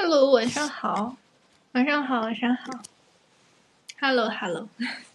Hello， 晚上好，晚上好，晚上好。Hello，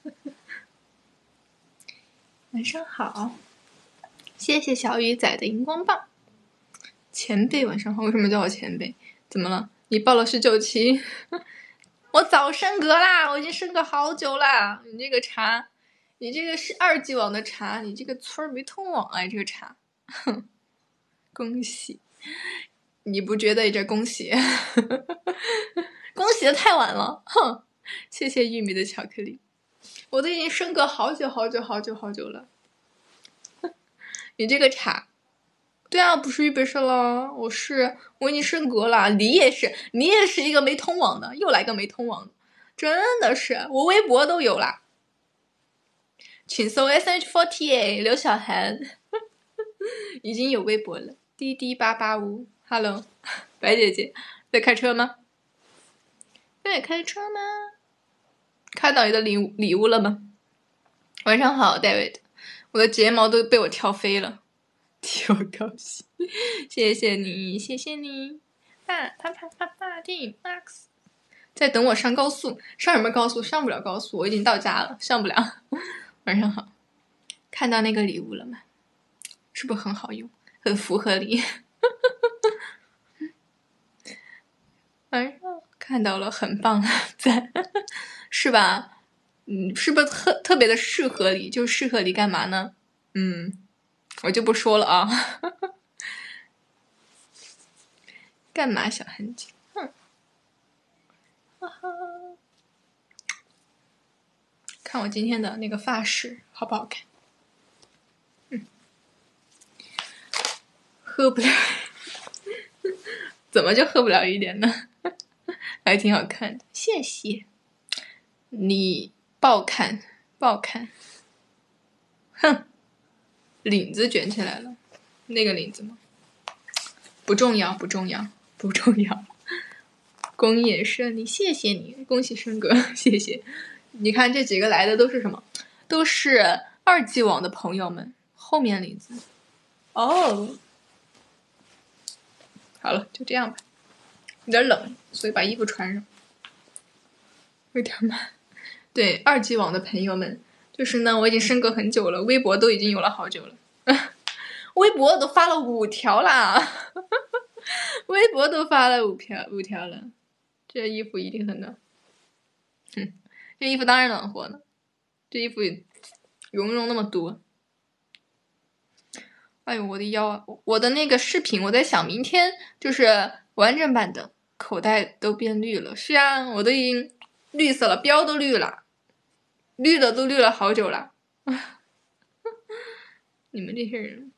晚上好。谢谢小鱼仔的荧光棒。前辈晚上好，为什么叫我前辈？怎么了？你报了19期？我早升格啦，我已经升格好久啦。你这个茶，你这个是2级网的茶，你这个村儿没通网哎，这个茶，哼，恭喜！你不觉得这恭喜？恭喜的太晚了，哼！谢谢玉米的巧克力，我都已经升格好久了。你这个茶，对啊，不是预备生了，我已经升格了。你也是一个没通网的，又来个没通网的，真的是，我微博都有啦。请搜 SH48 刘小涵，已经有微博了。滴滴885 ，Hello， 白姐姐在开车吗？在开车吗？看到你的礼物了吗？晚上好 ，David， 我的睫毛都被我挑飞了，替我高兴，谢谢你，谢谢你，啪，Team Max， 在等我上高速，上什么高速？上不了高速，我已经到家了，上不了。晚上好，看到那个礼物了吗？是不是很好用，很符合你？晚上看到了，很棒，赞，是吧？是不是特别的适合你？就适合你干嘛呢？我就不说了啊。干嘛小痕迹？看我今天的那个发饰好不好看？喝不了，怎么就喝不了一点呢？还挺好看的，谢谢你，爆看，哼，领子卷起来了，那个领子吗？不重要。公演顺利，谢谢你，恭喜升格，谢谢。你看这几个来的都是什么？都是2级网的朋友们。后面领子，哦，好了，就这样吧。有点冷，所以把衣服穿上。有点慢。对，2级网的朋友们，就是呢，我已经升格很久了，微博都已经有了好久了，微博都发了5条啦，微博都发了5条了。这衣服一定很暖，这衣服当然暖和了，这衣服绒那么多。哎呦，我的腰啊！我的那个视频，我在想明天就是完整版的口袋都变绿了。是啊，我都已经绿色了，标都绿了，绿的都绿了好久了。你们这些人，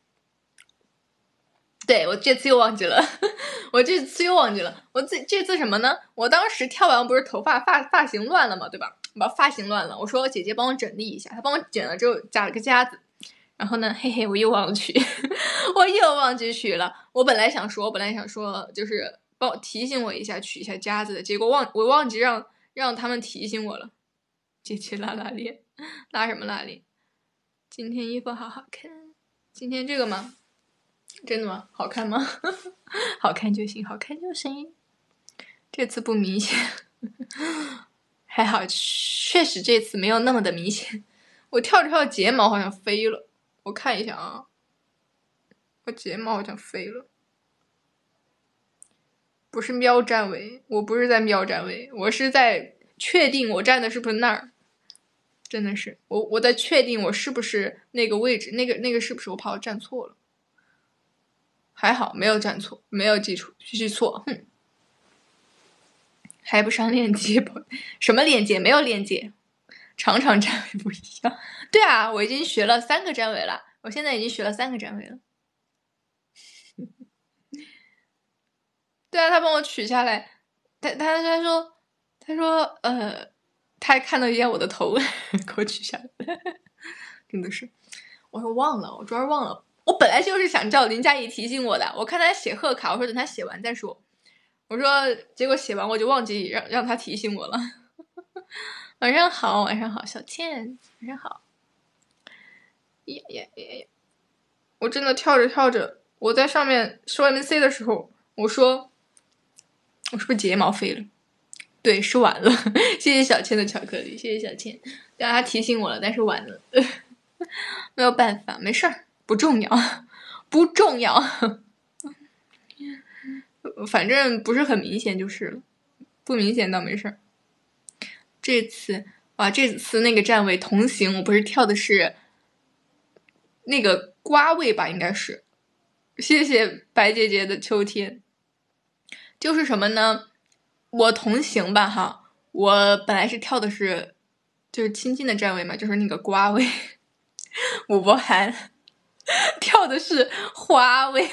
对，我这次又忘记了，我这次什么呢？我当时跳完不是头发型乱了嘛，对吧？把发型乱了，我说姐姐帮我整理一下，她帮我剪了之后加了个夹子。然后呢，嘿嘿，我又忘记取了。我本来想说，就是帮我提醒我一下，取一下夹子的。结果我忘记让他们提醒我了。姐姐拉链，拉什么拉链？今天衣服好好看。今天这个吗？真的吗？好看吗？好看就行，好看就行。这次不明显，还好，确实这次没有那么的明显。我跳着跳着睫毛好像飞了。我看一下啊，我睫毛好像飞了，不是瞄站位，我不是在瞄站位，我是在确定我站的是不是那儿，真的是我在确定我是不是那个位置，那个是不是我怕我站错了，还好没有站错，没有记错，哼，还不上链接吧？什么链接？没有链接，场站位不一样。对啊，我已经学了3个站位了。我现在已经学了3个站位了。对啊，他帮我取下来，他说他还看到一眼我的头，给我取下来，真的是，我主要忘了，我本来就是想叫林佳怡提醒我的，我看他写贺卡，我说等他写完再说，我说结果写完我就忘记让他提醒我了。晚上好，小倩，晚上好。呀，我真的跳着，我在上面说 MC 的时候，我说我是不是睫毛飞了？对，是晚了。谢谢小倩的巧克力，谢谢小倩，大家提醒我了，但是晚了，没有办法，没事儿，不重要，不重要，反正不是很明显就是了，不明显倒没事儿。这次那个站位同行，我不是跳的是那个瓜位吧，应该是。谢谢白姐姐的秋天。就是什么呢？我同行吧哈，我本来是跳的是就是亲近的站位嘛，就是那个瓜位。吴博涵跳的是花位。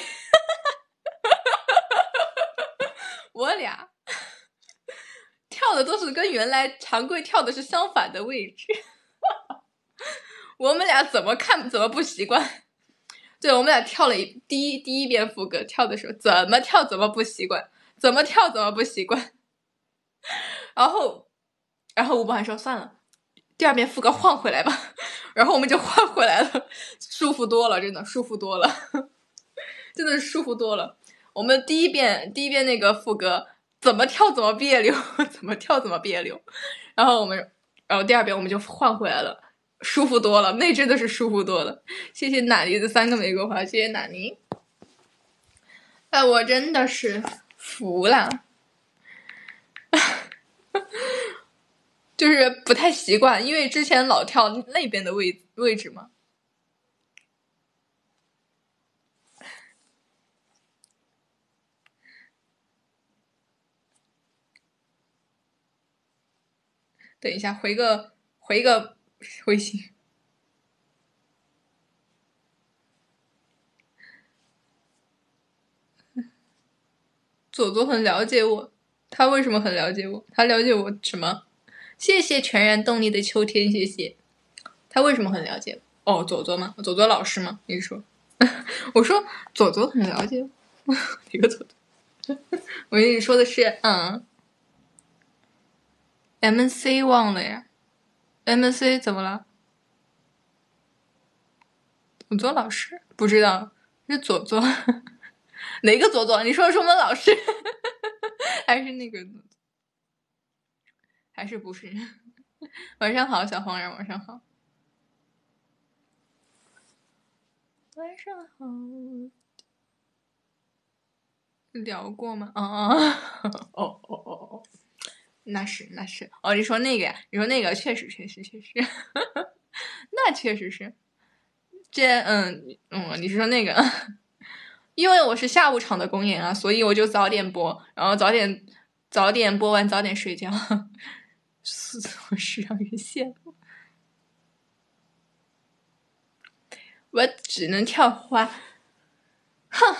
我俩跳的都是跟原来常规跳的是相反的位置。我们俩怎么看怎么不习惯。对，我们俩跳了第一遍副歌，跳的时候怎么跳怎么不习惯，怎么跳怎么不习惯。然后吴博涵说算了，第二遍副歌换回来吧。然后我们就换回来了，舒服多了，真的舒服多了，真的是舒服多了。我们第一遍那个副歌怎么跳怎么别扭，怎么跳怎么别扭。然后第二遍我们就换回来了，舒服多了，那真的是舒服多了。谢谢哪尼的3个玫瑰花，谢谢哪尼。哎，我真的是服了。就是不太习惯，因为之前老跳那边的位置嘛。等一下，回个微信。左左很了解我，他为什么很了解我？他了解我什么？谢谢全然动力的秋天，谢谢。他为什么很了解我？哦，左左吗？左左老师吗？你说？我说左左很了解我。哪个左左？我跟你说的是MC 忘了呀。MC 怎么了？左左老师不知道，是左左。哪个左左？你说的是我们老师还是那个？还是不是？晚上好，小黄人，晚上好。晚上好。聊过吗？哦，那是哦，你说那个呀？你说那个确实，那确实是。你是说那个？因为我是下午场的公演啊，所以我就早点播，然后早点播完，早点睡觉。我是让人羡慕。我只能跳花。哼。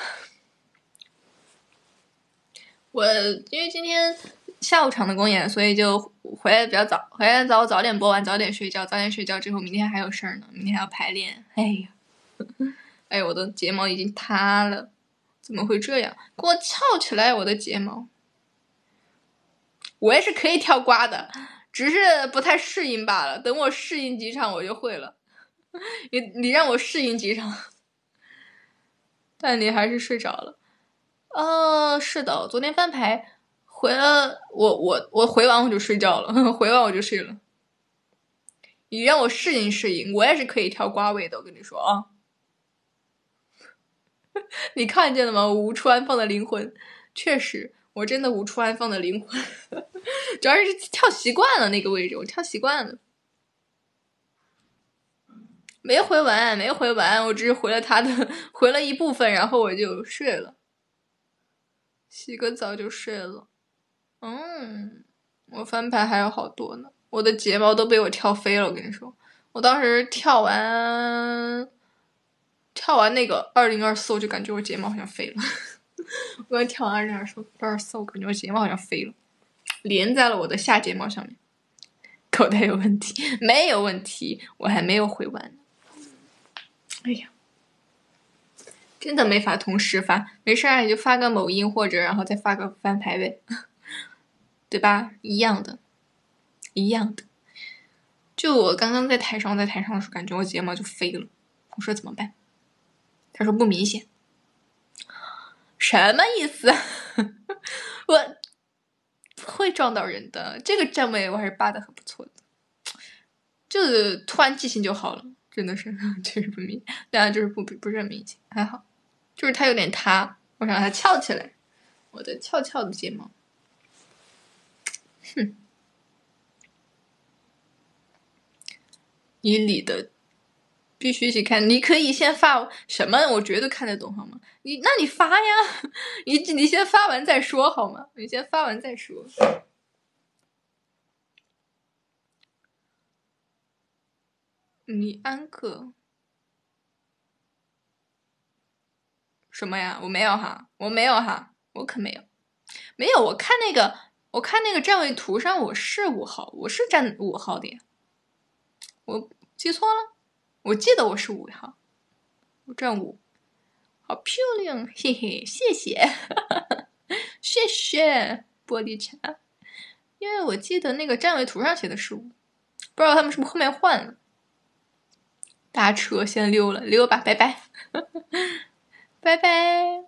我因为今天下午场的公演，所以就回来比较早，早点播完，早点睡觉，之后明天还有事儿呢，明天还要排练。哎呀，哎，我的睫毛已经塌了，怎么会这样？给我翘起来，我的睫毛。我也是可以跳瓜的，只是不太适应罢了。等我适应几场，我就会了。你让我适应几场，但你还是睡着了。是的，昨天翻牌回了，我回完我就睡觉了，回完我就睡了。你让我适应，我也是可以跳瓜位的，我跟你说啊。你看见了吗？我无处安放的灵魂，确实，我真的无处安放的灵魂。主要是跳习惯了那个位置，我跳习惯了。没回完，我只是回了一部分，然后我就睡了。洗个澡就睡了。我翻牌还有好多呢，我的睫毛都被我跳飞了，我跟你说，我当时跳完那个2024，我就感觉我睫毛好像飞了。我刚跳完2024，我感觉我睫毛好像飞了，连在了我的下睫毛上面。口袋有问题？没有问题，我还没有回完。哎呀，真的没法同时发，没事你就发个某音或者然后再发个翻牌呗，对吧？一样的。就我刚刚在台上的时候，感觉我睫毛就飞了。我说怎么办？他说不明显。什么意思？ 会撞到人的。这个站位我还是扒的很不错的，就是突然记性就好了，真的是就是不明，对啊，就是不是很明显，还好，就是它有点塌，我想让它翘起来，我的翘翘的睫毛，哼，你理的。必须一起看，你可以先发什么？我绝对看得懂，好吗？那你发呀，你先发完再说好吗？你先发完再说。你安可什么呀？我没有哈，我没有哈，我可没有，没有。我看那个站位图上我是5号，我是站5号的呀，我记错了，我记得我是5号，我站5。好漂亮，嘿嘿，谢谢，谢谢玻璃茶，因为我记得那个站位图上写的是5，不知道他们是不是后面换了。搭车先溜了，溜吧，拜拜，拜拜。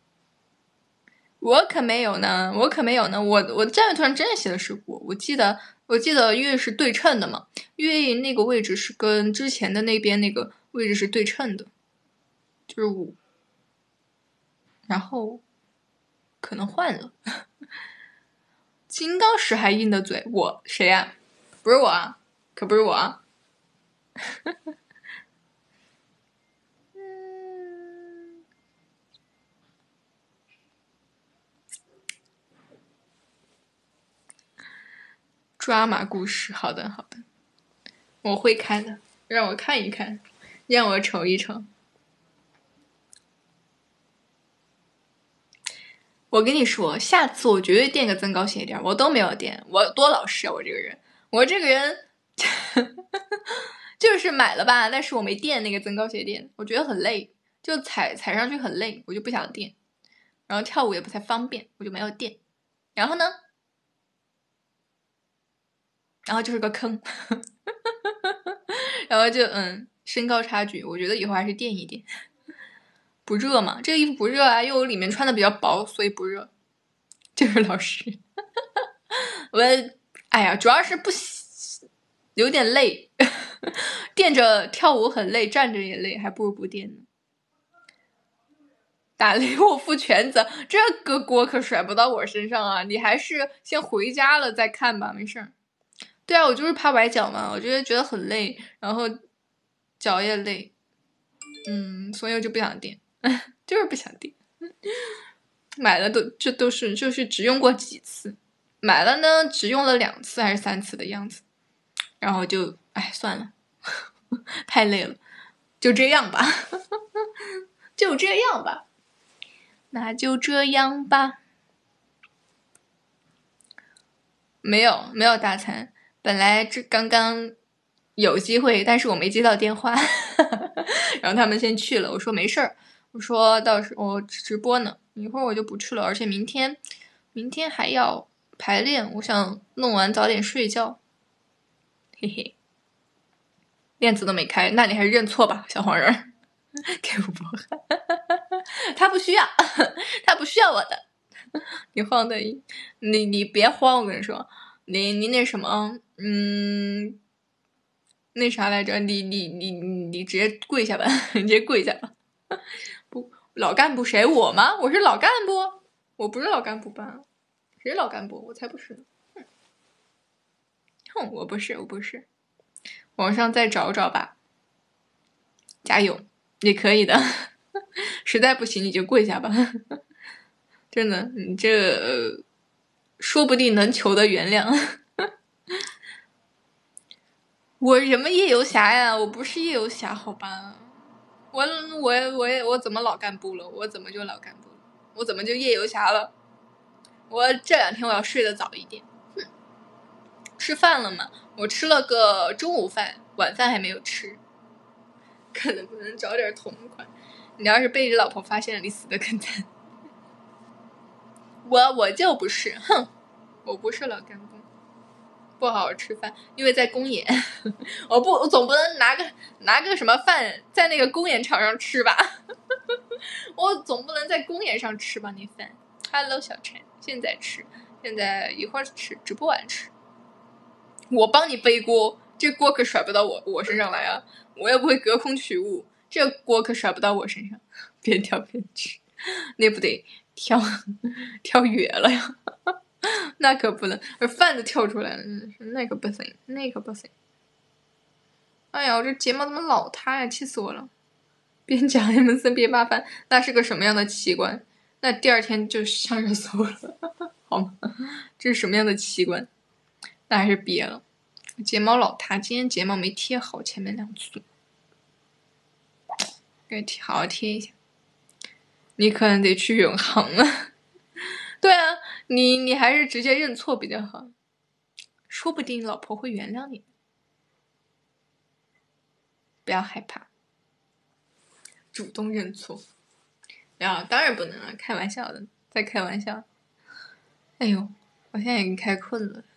我可没有呢，我站位图上真的写的是5，我记得因为是对称的嘛，因为那个位置是跟之前的那边那个位置是对称的，就是5。然后可能换了。金刚石还硬的嘴，我谁呀？不是我啊，可不是我啊。抓马故事，好的好的，我会看的，让我看一看，让我瞅一瞅。我跟你说，下次我绝对垫个增高鞋垫，我都没有垫，我多老实啊！我这个人就是买了吧，但是我没垫那个增高鞋垫，我觉得很累，就踩上去很累，我就不想垫，然后跳舞也不太方便，我就没有垫。然后呢，然后就是个坑，然后就身高差距，我觉得以后还是垫一垫。不热嘛，这个衣服不热啊，因为我里面穿的比较薄，所以不热。就是老师，哎呀，主要是有点累，垫着跳舞很累，站着也累，还不如不垫呢。打雷我负全责，这个锅可甩不到我身上啊！你还是先回家了再看吧，没事儿。对啊，我就是怕崴脚嘛，我觉得很累，然后脚也累，所以我就不想垫，就是不想垫。买了就是只用过几次，买了呢只用了2次还是3次的样子，然后就算了，太累了，就这样吧，就这样吧，那就这样吧。没有大餐，本来这刚刚有机会，但是我没接到电话，然后他们先去了，我说没事儿，我说到时候我直播呢，一会儿我就不去了，而且明天还要排练，我想弄完早点睡觉，嘿嘿，链子都没开，那你还是认错吧，小黄人，给我波汗，他不需要我的，你慌的，你别慌，我跟你说，你那什么，那啥来着？你直接跪下吧，你直接跪下吧。不，老干部谁？我吗？我是老干部，我不是老干部吧？谁老干部？我才不是呢。哼，我不是。网上再找找吧，加油，你可以的。实在不行你就跪下吧。真的，你这说不定能求得原谅。我什么夜游侠呀？我不是夜游侠，好吧？我怎么老干部了？我怎么就老干部了？我怎么就夜游侠了？我这2天我要睡得早一点。吃饭了吗？我吃了个中午饭，晚饭还没有吃。看能不能找点同款。你要是被你老婆发现了，你死得更惨。我就不是，哼，我不是老干部。不好好吃饭，因为在公演，我总不能拿个什么饭在那个公演场上吃吧？我总不能在公演上吃吧那饭。Hello 小陈，现在吃， 现在一会儿吃，吃不完吃。我帮你背锅，这锅可甩不到我身上来啊！我也不会隔空取物，这锅可甩不到我身上。边跳边吃，那不得跳远了呀？那可不能，而饭都跳出来了，那可不行，那可不行。哎呀，我这睫毛怎么老塌呀？气死我了！边讲艾蒙森边扒饭，那是个什么样的奇观？那第二天就上热搜了，好吗？这是什么样的奇观？那还是别了。睫毛老塌，今天睫毛没贴好，前面2组，该贴好好贴一下。你可能得去永恒了。对啊，你还是直接认错比较好，说不定老婆会原谅你。不要害怕，主动认错。啊，当然不能了，开玩笑的，在开玩笑。哎呦，我现在已经开困了。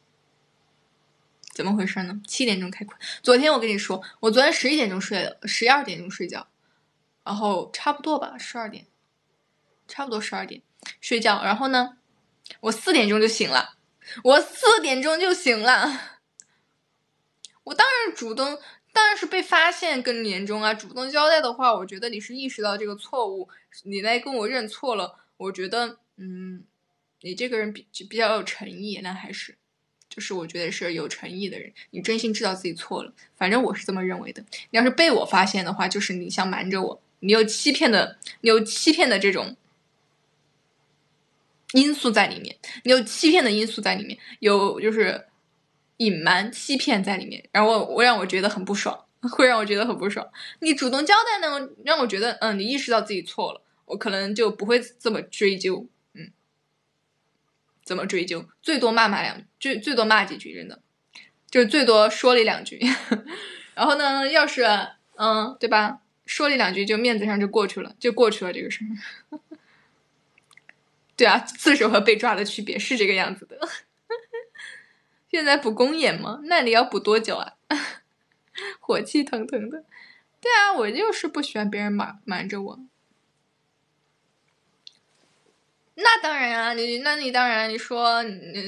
怎么回事呢？7点钟开困。昨天我跟你说，我昨天11点钟睡了，12点钟睡觉，然后差不多吧，12点，差不多12点睡觉。然后呢，我4点钟就醒了，我当然主动，当然是被发现更严重啊。主动交代的话，我觉得你是意识到这个错误，你来跟我认错了，我觉得，你这个人比较有诚意，那还是。就是我觉得是有诚意的人，你真心知道自己错了，反正我是这么认为的。你要是被我发现的话，就是你想瞒着我，你有欺骗的这种因素在里面，有就是隐瞒、欺骗在里面，然后我让我觉得很不爽，会让我觉得很不爽。你主动交代呢，让我觉得你意识到自己错了，我可能就不会这么追究。怎么追究？最多骂最多骂几句，真的，就最多说了2句。然后呢，要是对吧？说了2句就面子上就过去了，这个事儿。对啊，自首和被抓的区别是这个样子的。现在补公演吗？那你要补多久啊？火气腾腾的。对啊，我就是不喜欢别人瞒着我。那当然啊，你当然你说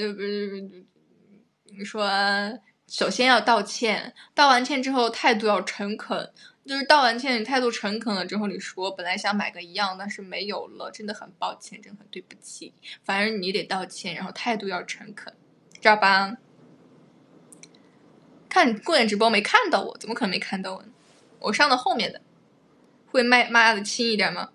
你说首先要道歉，道完歉之后态度要诚恳，就是道完歉你态度诚恳了之后，你说本来想买个一样，但是没有了，真的很抱歉，真的很对不起。反正你得道歉，然后态度要诚恳，知道吧？看你过年直播没看到我，怎么可能没看到我呢？我上的后面的，会骂的轻一点吗？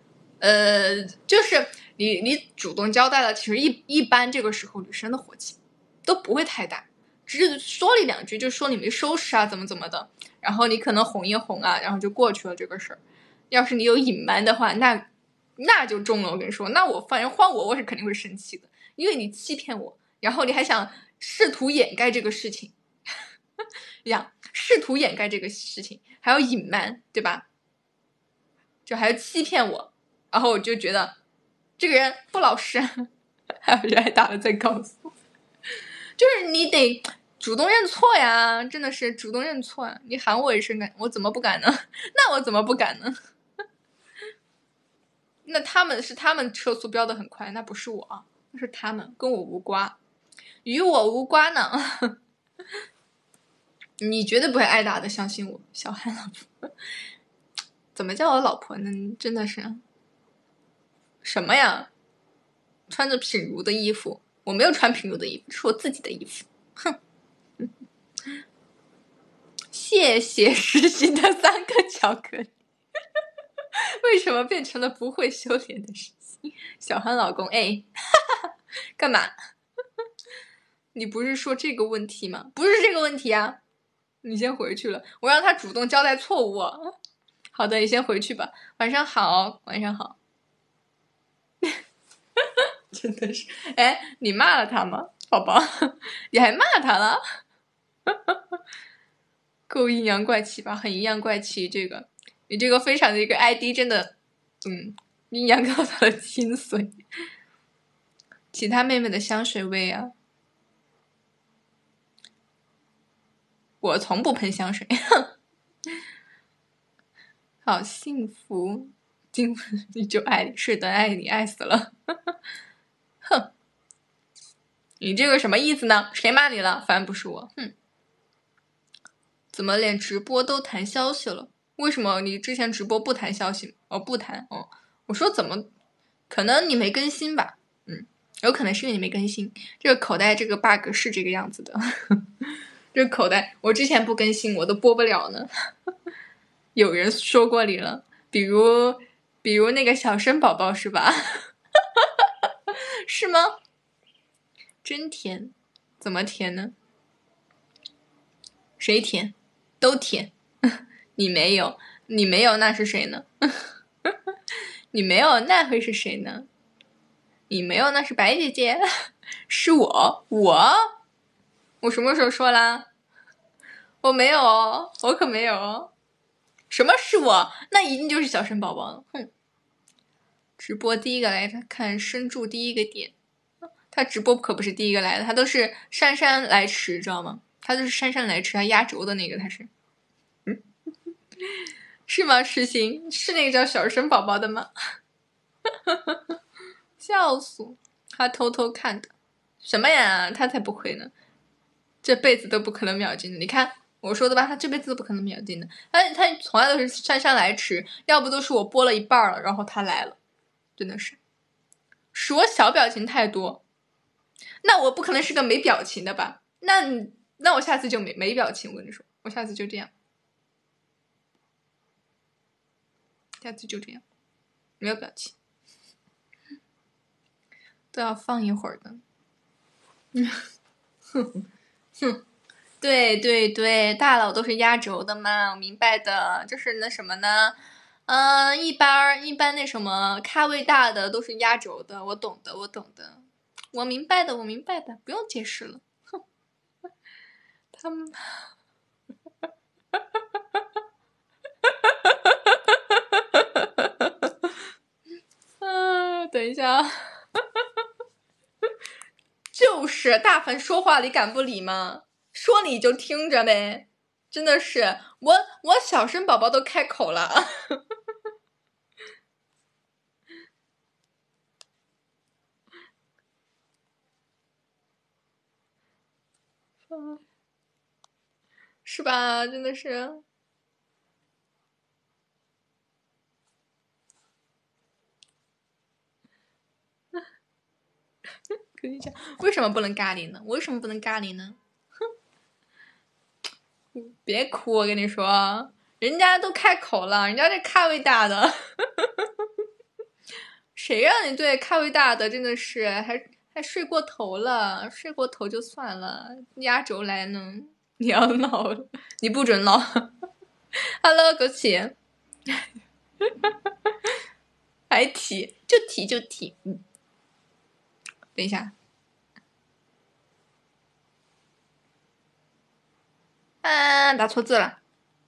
就是你主动交代了，其实一般这个时候女生的火气都不会太大，只是说了2句，就说你没收拾啊，怎么的，然后你可能哄一哄啊，然后就过去了这个事儿。要是你有隐瞒的话，那就中了。我跟你说，那我反正换我是肯定会生气的，因为你欺骗我，然后你还想试图掩盖这个事情，试图掩盖这个事情，还要隐瞒，对吧？就还要欺骗我。然后我就觉得这个人不老实，还有人还打了再告诉我，就是你得主动认错呀，真的是主动认错呀！你喊我一声，我怎么不敢呢？那我怎么不敢呢？那他们车速飙得很快，那不是我，那是他们，跟我无关，与我无关呢。你绝对不会挨打的，相信我，小韩老婆。怎么叫我老婆呢？真的是什么呀？穿着品如的衣服，我没有穿品如的衣服，是我自己的衣服。哼，谢谢实习的3个巧克力。为什么变成了不会修脸的实习？小韩老公，哎，干嘛？你不是说这个问题吗？不是这个问题啊！你先回去了，我让他主动交代错误。好的，你先回去吧。晚上好，晚上好。真的是，哎，你骂了他吗，宝宝？你还骂他了？够阴阳怪气吧？很阴阳怪气，这个你这个非常的一个 ID， 真的，阴阳告诉了精髓。其他妹妹的香水味啊，我从不喷香水。好幸福，今晚你就爱你，是的，爱你爱死了。哼， 你这个什么意思呢？谁骂你了？反正不是我。哼，怎么连直播都弹消息了？为什么你之前直播不弹消息？哦，不弹。哦，我说怎么？可能你没更新吧。有可能是因为你没更新。这个口袋这个 bug 是这个样子的。这个口袋我之前不更新我都播不了呢。有人说过你了，比如那个小生宝宝是吧？是吗？真甜，怎么甜呢？谁甜？都甜。你没有那是谁呢？你没有那会是谁呢？你没有那是白姐姐。是我什么时候说啦？我没有哦，我可没有哦。什么是我？那一定就是小生宝宝了。哼！直播第一个来看深柱第一个点，他直播可不是第一个来的，他都是姗姗来迟，知道吗？他就是姗姗来迟，他压轴的那个，他是。是吗？痴心是那个叫小生宝宝的吗？笑死！他偷偷看的，什么呀？他才不会呢，这辈子都不可能秒进的。你看我说的吧，他这辈子都不可能秒进的。他从来都是姗姗来迟，要不都是我播了一半了，然后他来了，真的是我小表情太多。那我不可能是个没表情的吧？那我下次就没表情，我跟你说，我下次就这样，下次就这样，没有表情。都要放一会儿的。哼，对，大佬都是压轴的嘛，我明白的。就是那什么呢？一般那什么咖位大的都是压轴的，我懂的，我明白的，不用解释了。哼，他们。等一下。就是大凡说话你敢不理吗？说你就听着呗，真的是我小生宝宝都开口了。是吧？真的是。跟你讲，为什么不能咖喱呢？哼，别哭，我跟你说，人家都开口了，人家这咖位大的。谁让你对咖位大的真的是还睡过头了？睡过头就算了，压轴来呢。你要闹了，你不准闹。Hello，枸杞。还提就提。等一下。打错字了。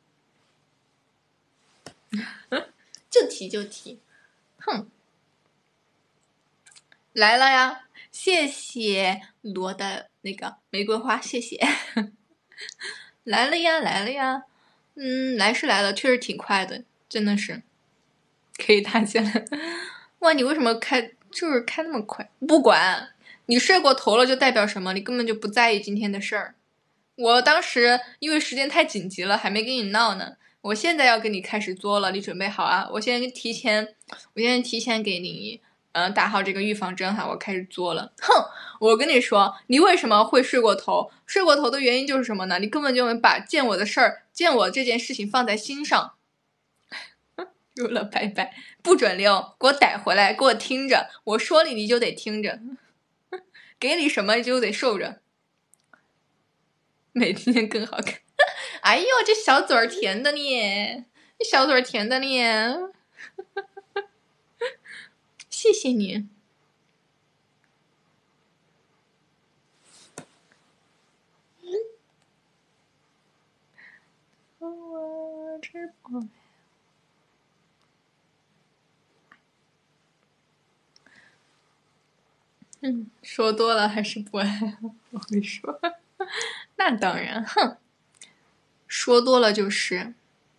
就提。哼。来了呀，谢谢罗的那个玫瑰花，谢谢。来了呀。来是来了，确实挺快的，真的是可以打起来。哇，你为什么开那么快？不管你睡过头了就代表什么？你根本就不在意今天的事儿。我当时因为时间太紧急了，还没跟你闹呢。我现在要跟你开始作了，你准备好啊？我现在提前给你打好这个预防针哈，我开始作了。哼，我跟你说，你为什么会睡过头？睡过头的原因就是什么呢？你根本就没把见我这件事情放在心上。溜了，拜拜，不准溜，给我逮回来，给我听着，我说你就得听着，给你什么你就得受着。每天更好看。哎呦，这小嘴儿甜的你，谢谢你。我吃饱。说多了还是不爱。我会说。那当然，哼，说多了就是。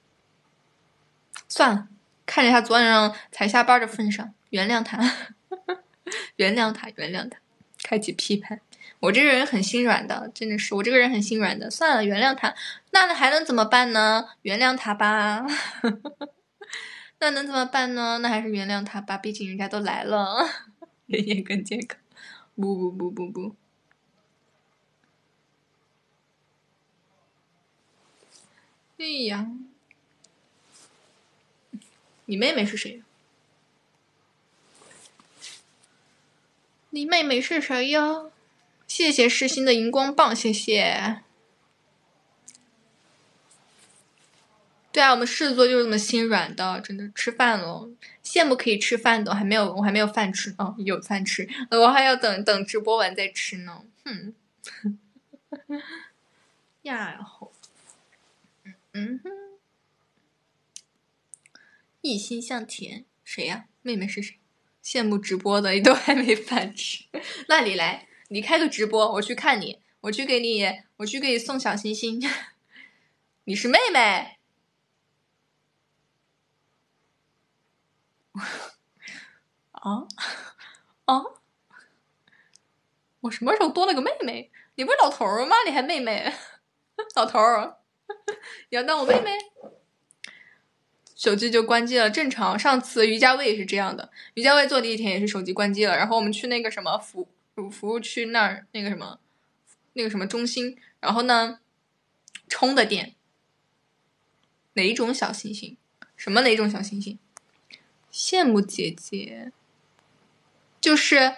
算了，看在他昨晚上才下班的份上，原谅他。原谅他，开启批判。 我这个人很心软的，真的是我这个人很心软的。算了，原谅他，那还能怎么办呢？原谅他吧。那能怎么办呢？那还是原谅他吧，毕竟人家都来了。人也更健康。不。哎呀，你妹妹是谁？你妹妹是谁呀？谢谢世新的荧光棒，谢谢。对啊，我们狮子座就是这么心软的，真的。吃饭了，羡慕可以吃饭的，我还没有饭吃呢，有饭吃，我还要等直播完再吃呢。呀吼，一心向田，谁呀？妹妹是谁？羡慕直播的，你都还没饭吃，那你来，你开个直播，我去看你，我去给你送小心心。你是妹妹？啊？我什么时候多了个妹妹？你不是老头儿吗？你还妹妹？老头儿，你要当我妹妹？手机就关机了，正常。上次于家卫也是这样的，于家卫做第一天也是手机关机了，然后我们去那个什么服务区那儿那个什么中心，然后呢充的电。哪种小星星？什么哪种小星星？羡慕姐姐，就是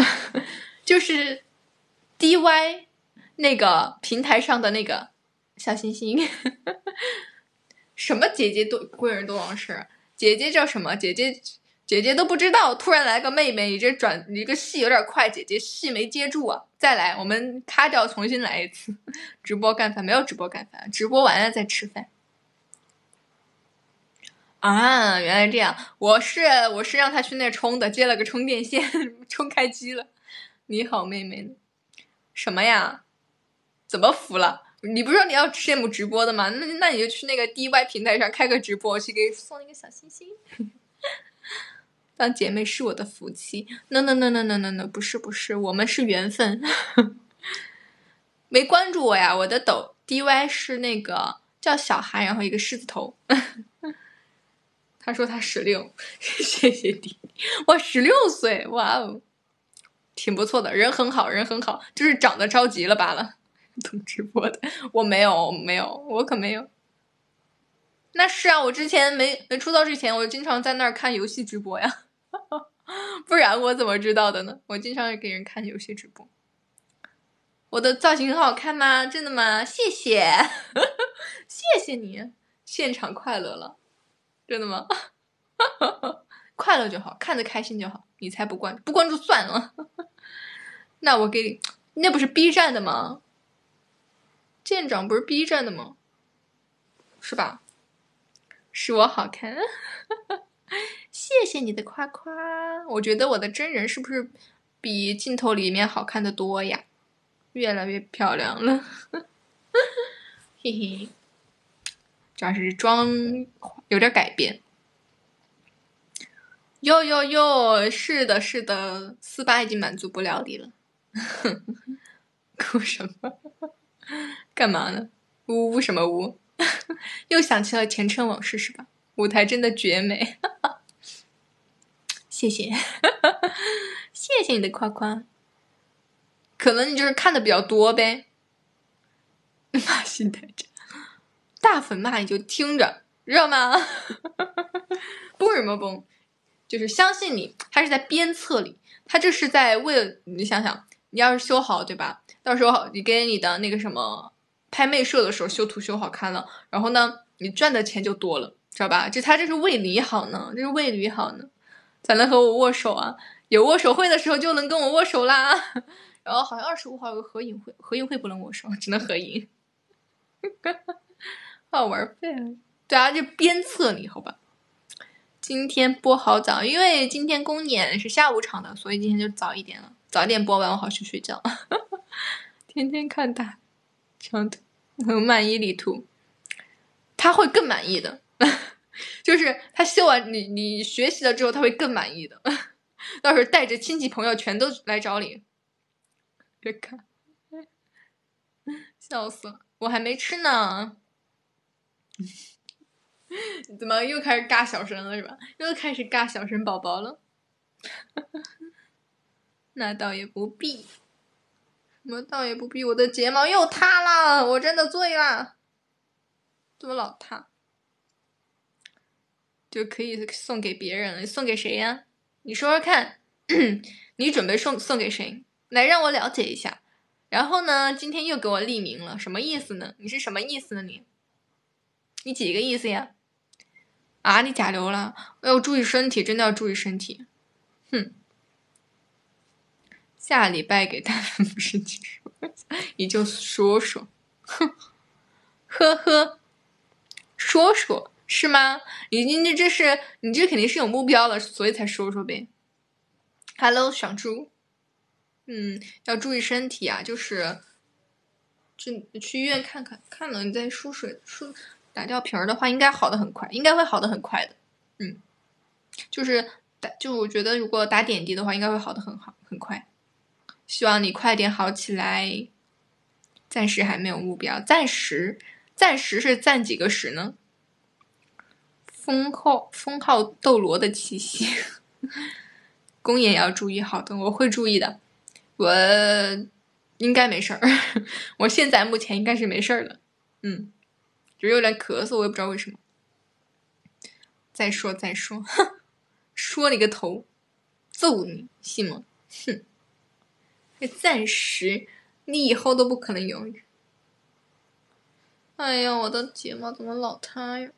DY 那个平台上的那个小星星。什么姐姐都贵人多忘事，姐姐叫什么？姐姐都不知道，突然来个妹妹，你个戏有点快，姐姐戏没接住啊！再来，我们卡掉，重新来一次。直播干饭没有直播干饭，直播完了再吃饭。啊，原来这样，我是让他去那充的，接了个充电线，充开机了。你好，妹妹。什么呀？怎么服了？你不是说你要羡慕直播的吗？那你就去那个 DY 平台上开个直播，去给送一个小心心。当姐妹是我的福气。No， 不是，我们是缘分。没关注我呀，我的DY 是那个叫小韩，然后一个狮子头。他说他16，谢谢你。我16岁，哇哦，挺不错的，人很好，就是长得着急了罢了。懂直播的，我没有，我可没有。那是啊，我之前没出道之前，我经常在那儿看游戏直播呀，不然我怎么知道的呢？我经常给人看游戏直播。我的造型很好看吗？真的吗？谢谢，谢谢你，现场快乐了，真的吗？快乐就好，看着开心就好。你才不关注算了。那我给你，那不是 B 站的吗？舰长不是 B 站的吗？是吧？是我好看。谢谢你的夸夸，我觉得我的真人是不是比镜头里面好看的多呀？越来越漂亮了。嘿嘿，主要是妆有点改变。哟，是的，48已经满足不了你了。哭什么？干嘛呢？呜什么呜？又想起了前尘往事是吧？舞台真的绝美。谢谢，谢谢你的夸夸。可能你就是看的比较多呗。骂心态真，大粉骂你就听着，知道吗？崩什么崩？就是相信你，他是在鞭策你，他这是在为了你想想，你要是修好，对吧？到时候你给你的那个什么拍妹社的时候修图修好看了，然后呢，你赚的钱就多了，知道吧？他这是为你好呢，这是为你好呢，才能和我握手啊！有握手会的时候就能跟我握手啦。然后好像25号有个合影会，合影会不能握手，只能合影。好玩废了，对啊，就鞭策你，好吧？今天播好早，因为今天公演是下午场的，所以今天就早一点了，早点播完我好去睡觉。天天看他长图，很满意李图，他会更满意的。就是他修完你学习了之后，他会更满意的。到时候带着亲戚朋友全都来找你。 别看，笑死了，我还没吃呢。怎么又开始尬小声了是吧？又开始尬小声宝宝了？那倒也不必，什么倒也不必。我的睫毛又塌了，我真的醉了。怎么老塌？就可以送给别人了，送给谁呀？你说说看，你准备送给谁？来让我了解一下。然后呢，今天又给我匿名了，什么意思呢？你是什么意思呢你？你几个意思呀？啊，你甲流了，要注意身体，真的要注意身体。哼，下礼拜给他们不是听说，你就说说，哼，呵呵，说说是吗？你这肯定是有目标了，所以才说说呗。Hello， 小猪，要注意身体啊，就是去医院看看，看了你再输打吊瓶的话，应该好的很快，应该会好的很快的。就我觉得如果打点滴的话，应该会好的很快。希望你快点好起来。暂时还没有目标，暂时是暂几个时呢？封号斗罗的气息，公演要注意，好的，我会注意的。我应该没事儿，我现在目前应该是没事儿的。只有点咳嗽，我也不知道为什么。再说，说你个头，揍你，信吗？哼，暂时，你以后都不可能有。哎呀，我的睫毛怎么老塌呀？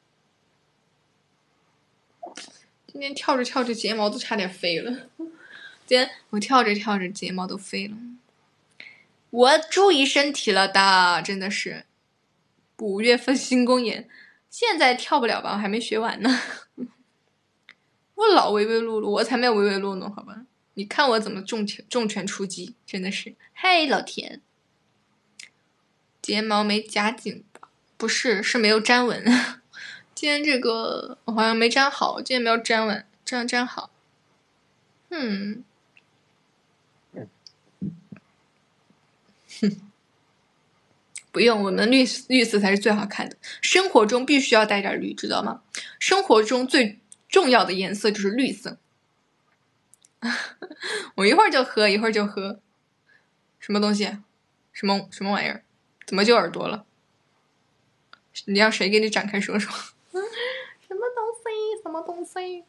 今天跳着睫毛都差点飞了。今天我跳着睫毛都飞了。我注意身体了的，真的是。5月份新公演，现在跳不了吧？我还没学完呢。我老唯唯诺诺，我才没有唯唯诺诺，好吧？你看我怎么重拳出击，真的是。嘿，老田，睫毛没夹紧吧？不是，是没有粘稳。今天这个我好像没粘好，今天没有粘稳，这样粘好。不用，我们绿色才是最好看的。生活中必须要带点绿，知道吗？生活中最重要的颜色就是绿色。我一会儿就喝，什么东西？什么玩意儿？怎么就耳朵了？你让谁给你展开说说？什么东西？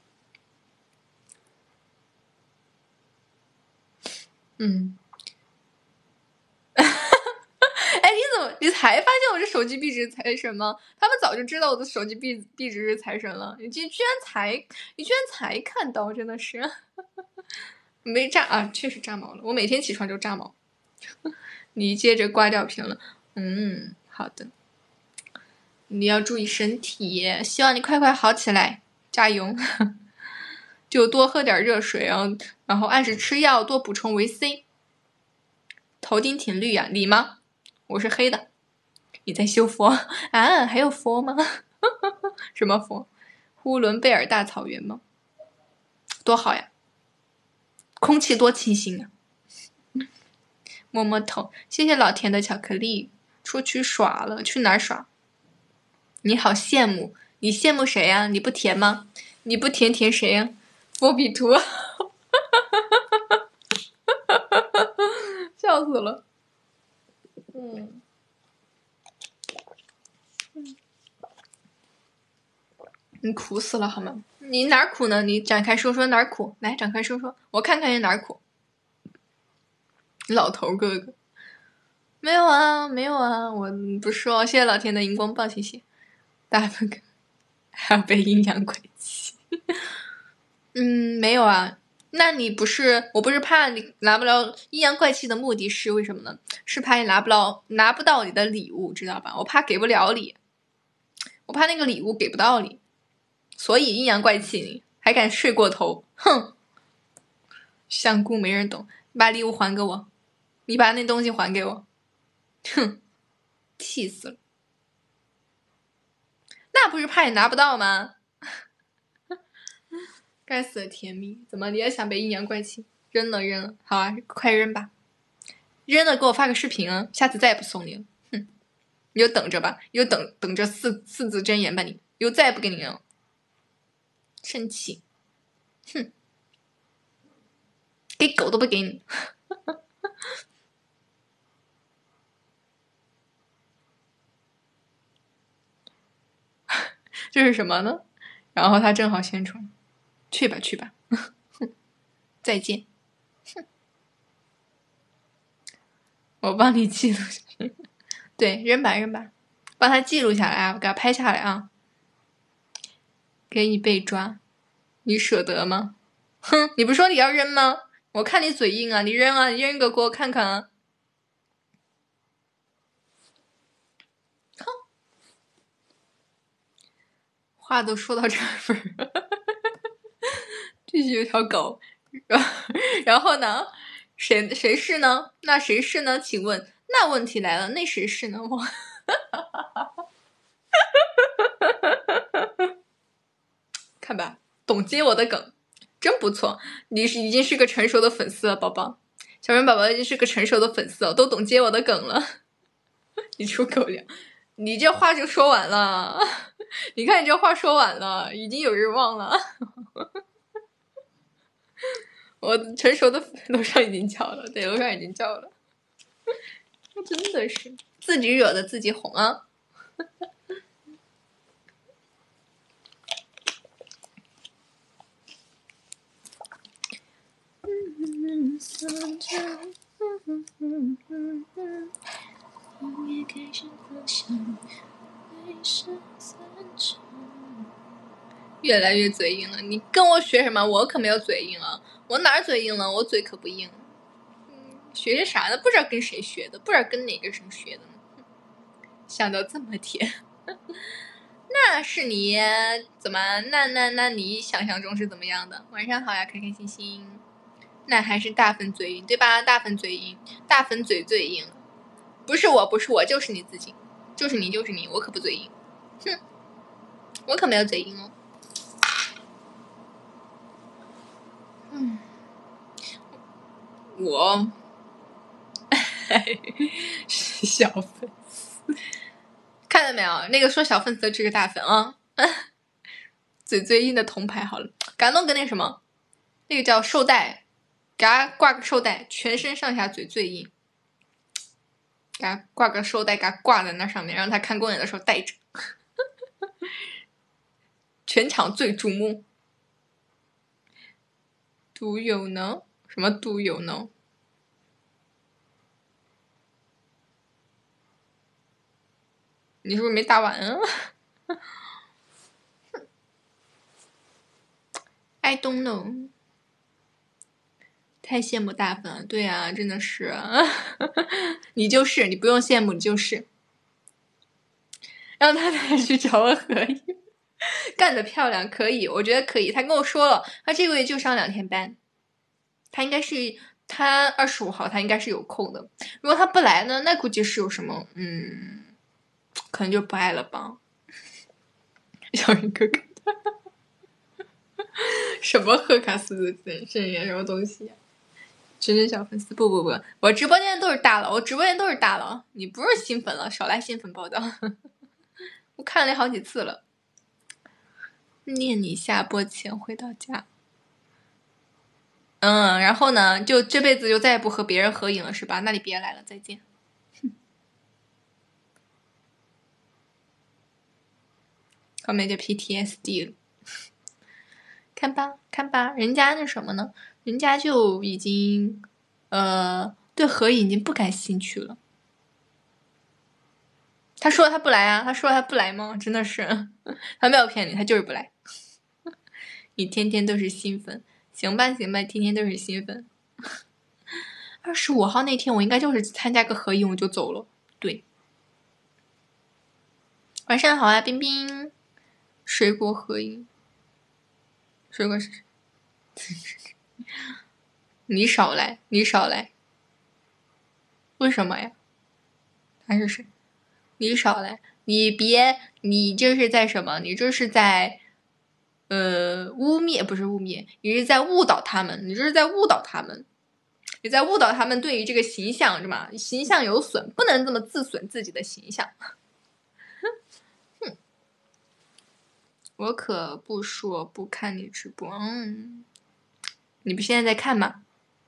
哎，你才发现我这手机壁纸是财神吗？他们早就知道我的手机壁纸是财神了，你居然才看到，真的是。没炸啊，确实炸毛了。我每天起床就炸毛。你接着挂吊瓶了，好的。你要注意身体，希望你快好起来，加油。就多喝点热水，然后按时吃药，多补充维 C。头顶挺绿呀，你吗？我是黑的。你在修佛啊？还有佛吗？什么佛？呼伦贝尔大草原吗？多好呀，空气多清新啊！摸摸头，谢谢老田的巧克力。出去耍了，去哪儿耍？你好羡慕，你羡慕谁呀？你不甜吗？你不甜谁呀？佛比图，笑死了。你苦死了好吗？你哪儿苦呢？你展开说说哪儿苦？来，展开说说，我看看你哪儿苦。老头哥哥，没有啊，我不说。谢谢老天的荧光棒，谢谢。大哥哥还要被阴阳怪气。没有啊。那你不是，我不是怕你拿不了阴阳怪气的目的是为什么呢？是怕你拿不到你的礼物，知道吧？我怕给不了你，我怕那个礼物给不到你，所以阴阳怪气你，还敢睡过头，哼！香菇没人懂，你把礼物还给我，你把那东西还给我，哼！气死了！那不是怕你拿不到吗？该死的甜蜜，怎么你也想被阴阳怪气？扔了，好啊，快扔吧！ 扔了给我发个视频啊，下次再也不送你了。哼，你就等着吧，你就等着四字真言吧你，以后再也不给你了。生气，哼，给狗都不给你。这是什么呢？然后他正好先冲，去吧去吧，再见。哼，我帮你记录下来。对，扔吧扔吧，帮他记录下来啊，我给他拍下来啊。给你被抓，你舍得吗？哼，你不说你要扔吗？我看你嘴硬啊，你扔啊，你扔一个给我看看啊。哼，话都说到这份儿，这是有条狗，然后呢，谁是呢？那谁是呢？请问，那问题来了，那谁是呢？我。看吧，懂接我的梗，真不错。你已经是个成熟的粉丝了，宝宝。小圆宝宝已经是个成熟的粉丝了，都懂接我的梗了。你出狗粮，你这话就说完了。你看你这话说完了，已经有人忘了。我成熟的楼上已经叫了，对，楼上已经叫了。真的是自己惹的自己红啊。越来越嘴硬了，你跟我学什么？我可没有嘴硬啊，我哪儿嘴硬了？我嘴可不硬。学啥呢？不知道跟谁学的，不知道跟哪个人学的呢。想到这么甜，那是你怎么？那你想象中是怎么样的？晚上好呀，开开心心。那还是大粉嘴硬对吧？大粉嘴硬，大粉嘴最硬。不是我，就是你自己，就是你，我可不嘴硬。哼，我可没有嘴硬哦。我小粉丝，看到没有？那个说小粉丝是个大粉啊！嘴最硬的铜牌好了，给他弄个那什么，那个叫绶带，给他挂个绶带，全身上下嘴最硬。给他挂个绶带，给他挂在那上面，让他看公演的时候戴着，全场最瞩目。Do you know？ 什么 Do you know？ 你是不是没打完啊？I don't know。太羡慕大粉了，对啊，真的是，你就是，你不用羡慕，你就是。让他再去找我合影，干得漂亮，可以，我觉得可以。他跟我说了，他这个月就上2天班，他应该是他25号，他应该是有空的。如果他不来呢，那估计是有什么，可能就不爱了吧。小人哥哥，什么贺卡斯的圣言什么东西呀？真小粉丝，不，我直播间都是大佬，你不是新粉了，少来新粉报道。我看了你好几次了。念你下播前回到家。然后呢，就这辈子就再也不和别人合影了，是吧？那你别来了，再见。后面就 PTSD 了。看吧，人家那什么呢？人家就已经对合影已经不感兴趣了。他说他不来啊，他说他不来吗？真的是，他没有骗你，他就是不来。你天天都是新粉，行吧，天天都是新粉。25号那天我应该就是参加个合影我就走了。对，晚上好啊，冰冰。水果合影，水果是你少来，为什么呀？他是谁？你少来，你这是在什么？你这是在污蔑，不是污蔑，你是在误导他们， 你在误导他们对于这个形象，是吗？形象有损，不能这么自损自己的形象。哼，我可不说不看你直播，你不现在在看吗？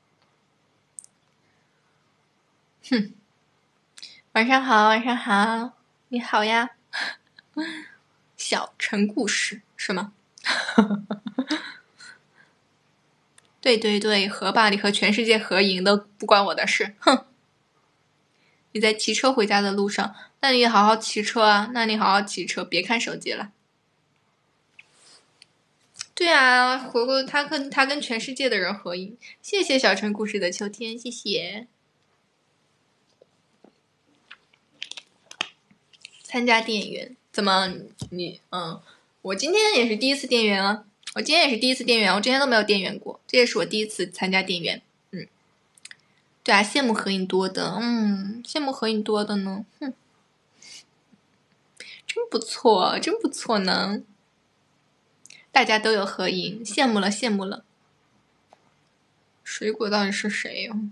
哼，晚上好，晚上好，你好呀。小城故事是吗？对对对，合吧，你和全世界合影都不关我的事。哼，你在骑车回家的路上，那你好好骑车啊，那你好好骑车，别看手机了。对啊，回过他跟全世界的人合影，谢谢小城故事的秋天，谢谢。参加店员怎么你我今天也是第一次店员啊，我今天也是第一次店员，我之前都没有店员过，这也是我第一次参加店员。对啊，羡慕合影多的，羡慕合影多的呢，真不错，真不错呢。大家都有合影，羡慕了，羡慕了。水果到底是谁呀？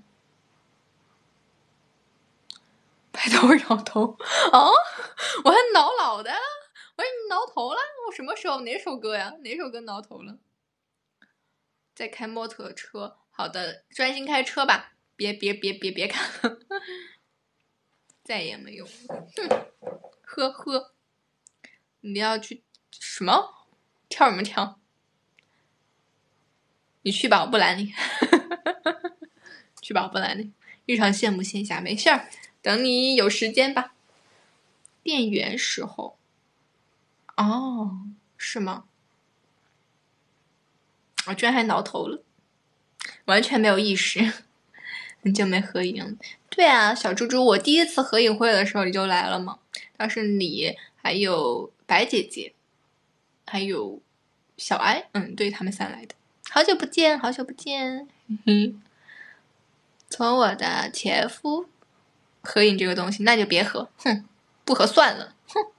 白头摇头啊！我还挠老的，我说你挠头了？我什么时候哪首歌呀？哪首歌挠头了？在开摩托车，好的，专心开车吧，别看，再也没有。呵呵，你要去什么？跳什么跳？你去吧，我不拦你。去吧，我不拦你。日常羡慕线下没事儿，等你有时间吧。店员时候，哦，是吗？我居然还挠头了，完全没有意识。很久没合影。对啊，小猪猪，我第一次合影会的时候你就来了吗？当时你还有白姐姐，还有小哀，对他们仨来的。好久不见，好久不见。从我的前夫合影这个东西，那就别合，不合算了，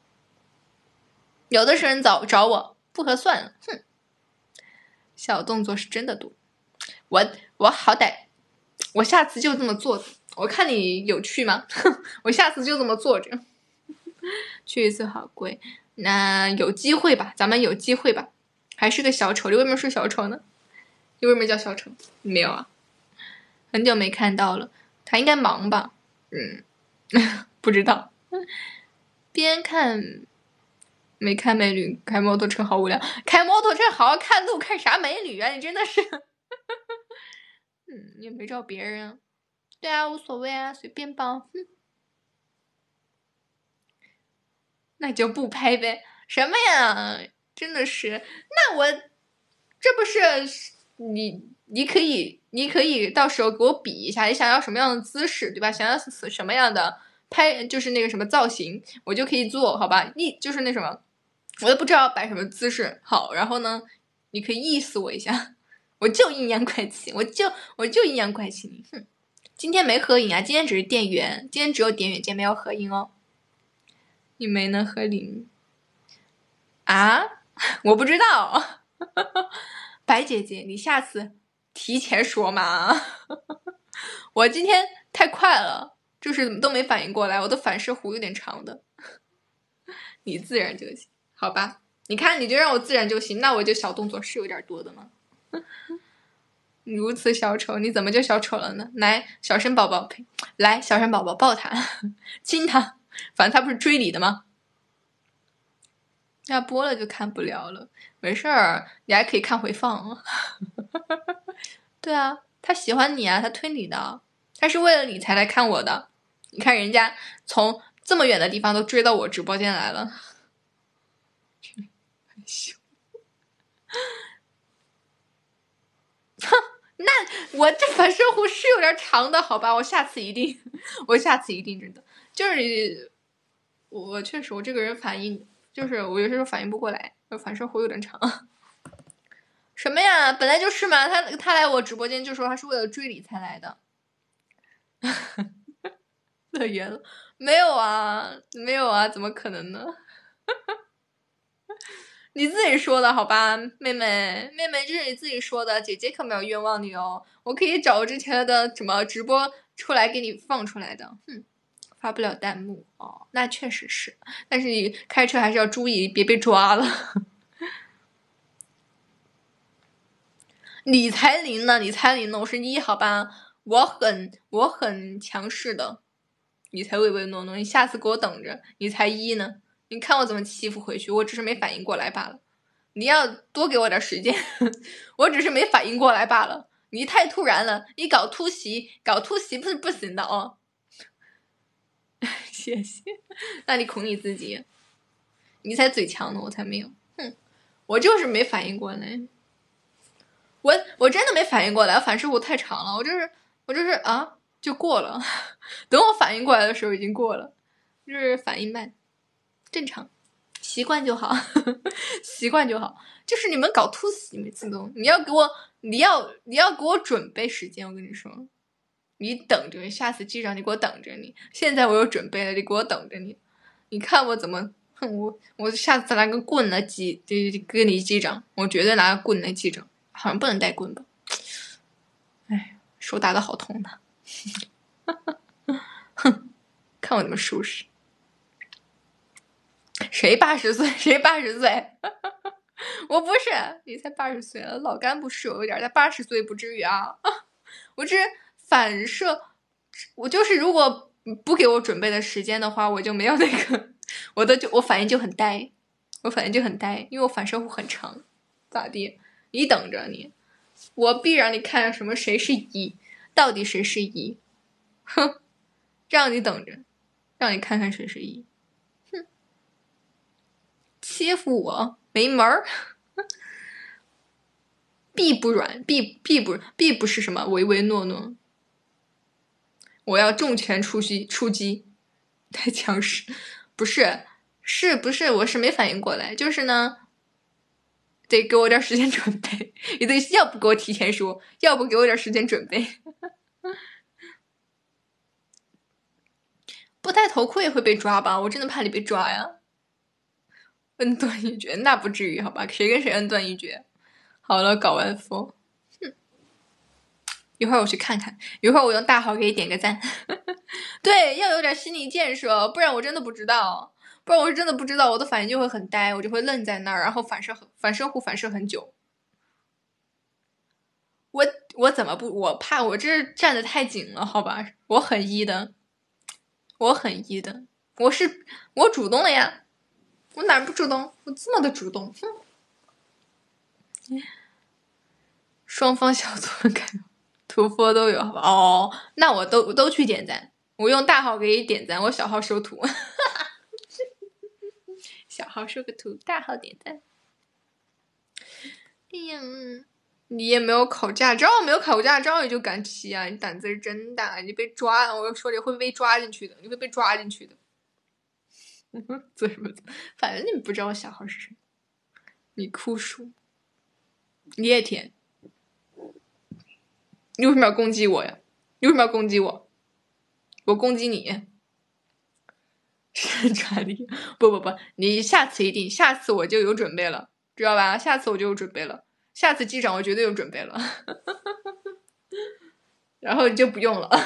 有的是人找我，不合算了，小动作是真的多，我好歹，我下次就这么做，我看你有趣吗？我下次就这么坐着。去一次好贵，那有机会吧，咱们有机会吧。还是个小丑，你为什么是小丑呢？你为什么叫小丑？没有啊，很久没看到了，他应该忙吧？不知道。边看没看美女，开摩托车好无聊。开摩托车好好看路，看啥美女啊？你真的是，你也没找别人啊。对啊，无所谓啊，随便吧。那就不拍呗。什么呀？真的是，那我这不是你可以到时候给我比一下，你想要什么样的姿势，对吧？想要什么样的拍，就是那个什么造型，我就可以做，好吧？就是那什么，我都不知道摆什么姿势好，然后呢，你可以意思我一下，我就阴阳怪气，我就阴阳怪气你，今天没合影啊，今天只是店员，今天只有店员，今天没有合影哦。你没能合影啊？我不知道。白姐姐，你下次提前说嘛。我今天太快了，就是都没反应过来，我的反射弧有点长的。你自然就行，好吧？你看，你就让我自然就行，那我就小动作是有点多的吗？你如此小丑，你怎么就小丑了呢？来，小生宝宝呸，来，小生宝宝抱他，亲他，反正他不是追你的吗？那播了就看不了了，没事儿，你还可以看回放。对啊，他喜欢你啊，他推你的，他是为了你才来看我的。你看人家从这么远的地方都追到我直播间来了。哼，那我这反射弧是有点长的，好吧？我下次一定真的就是，我确实我这个人反应就是我有些时候反应不过来，反射弧有点长。什么呀？本来就是嘛，他来我直播间就说他是为了追你才来的。乐园了？没有啊，没有啊，怎么可能呢？ 你自己说的好吧，妹妹，这是你自己说的，姐姐可没有冤枉你哦。我可以找之前的什么直播出来给你放出来的。发不了弹幕哦，那确实是，但是你开车还是要注意，别被抓了。你才零呢，我是1，好吧？我很强势的，你才唯唯诺诺，你下次给我等着，你才1呢。你看我怎么欺负回去，我只是没反应过来罢了。你要多给我点时间，我只是没反应过来罢了。你太突然了，你搞突袭不行的哦。谢谢，那你恐你自己，你才嘴强呢，我才没有。我就是没反应过来，我真的没反应过来，反射弧太长了，我就是啊就过了，等我反应过来的时候已经过了，就是反应慢，正常。习惯就好，习惯就好。就是你们搞突袭，每次都你要给我准备时间。我跟你说，你等着，下次记上你给我等着你。现在我有准备了，你给我等着你。你看我怎么，我下次拿个棍来跟你记账，我绝对拿个棍来记账。好像不能带棍吧？哎，手打的好痛的。哼，看我怎么收拾。谁80岁？谁80岁？我不是，你才80岁了，老干部是有点，但80岁不至于啊。我这反射，我就是如果不给我准备的时间的话，我就没有那个，我反应就很呆，因为我反射弧很长。咋地？你等着你，我必让你看什么谁是1，到底谁是1？哼，让你等着，让你看看谁是1。欺负我没门儿！必不软，必不是什么唯唯诺诺。我要重拳出击，太强势。不是，我是没反应过来，就是呢，得给我点时间准备。你得要不给我提前说，要不给我点时间准备。不戴头盔也会被抓吧？我真的怕你被抓呀。恩断义绝，那不至于好吧？谁跟谁恩断义绝？好了，搞完风，一会儿我去看看，一会儿我用大号给你点个赞。对，要有点心理建设，不然我真的不知道，我的反应就会很呆，我就会愣在那儿，然后反射弧反射很久。我怎么不？我怕我这站得太紧了，好吧？我很一的，我主动了呀。我哪不主动？我这么的主动，双方小组看图佛都有，好吧？哦，那我都去点赞，我用大号给你点赞，我小号收图，小号收个图，大号点赞。哎呀，你也没有考驾照，你就敢骑啊？你胆子是真大，你被抓，我说你会被抓进去的，做什么？反正你们不知道我小号是什么。你酷暑，你也甜，你为什么要攻击我呀？我攻击你，是传力？不，你下次我就有准备了，知道吧？下次机长我绝对有准备了，然后你就不用了。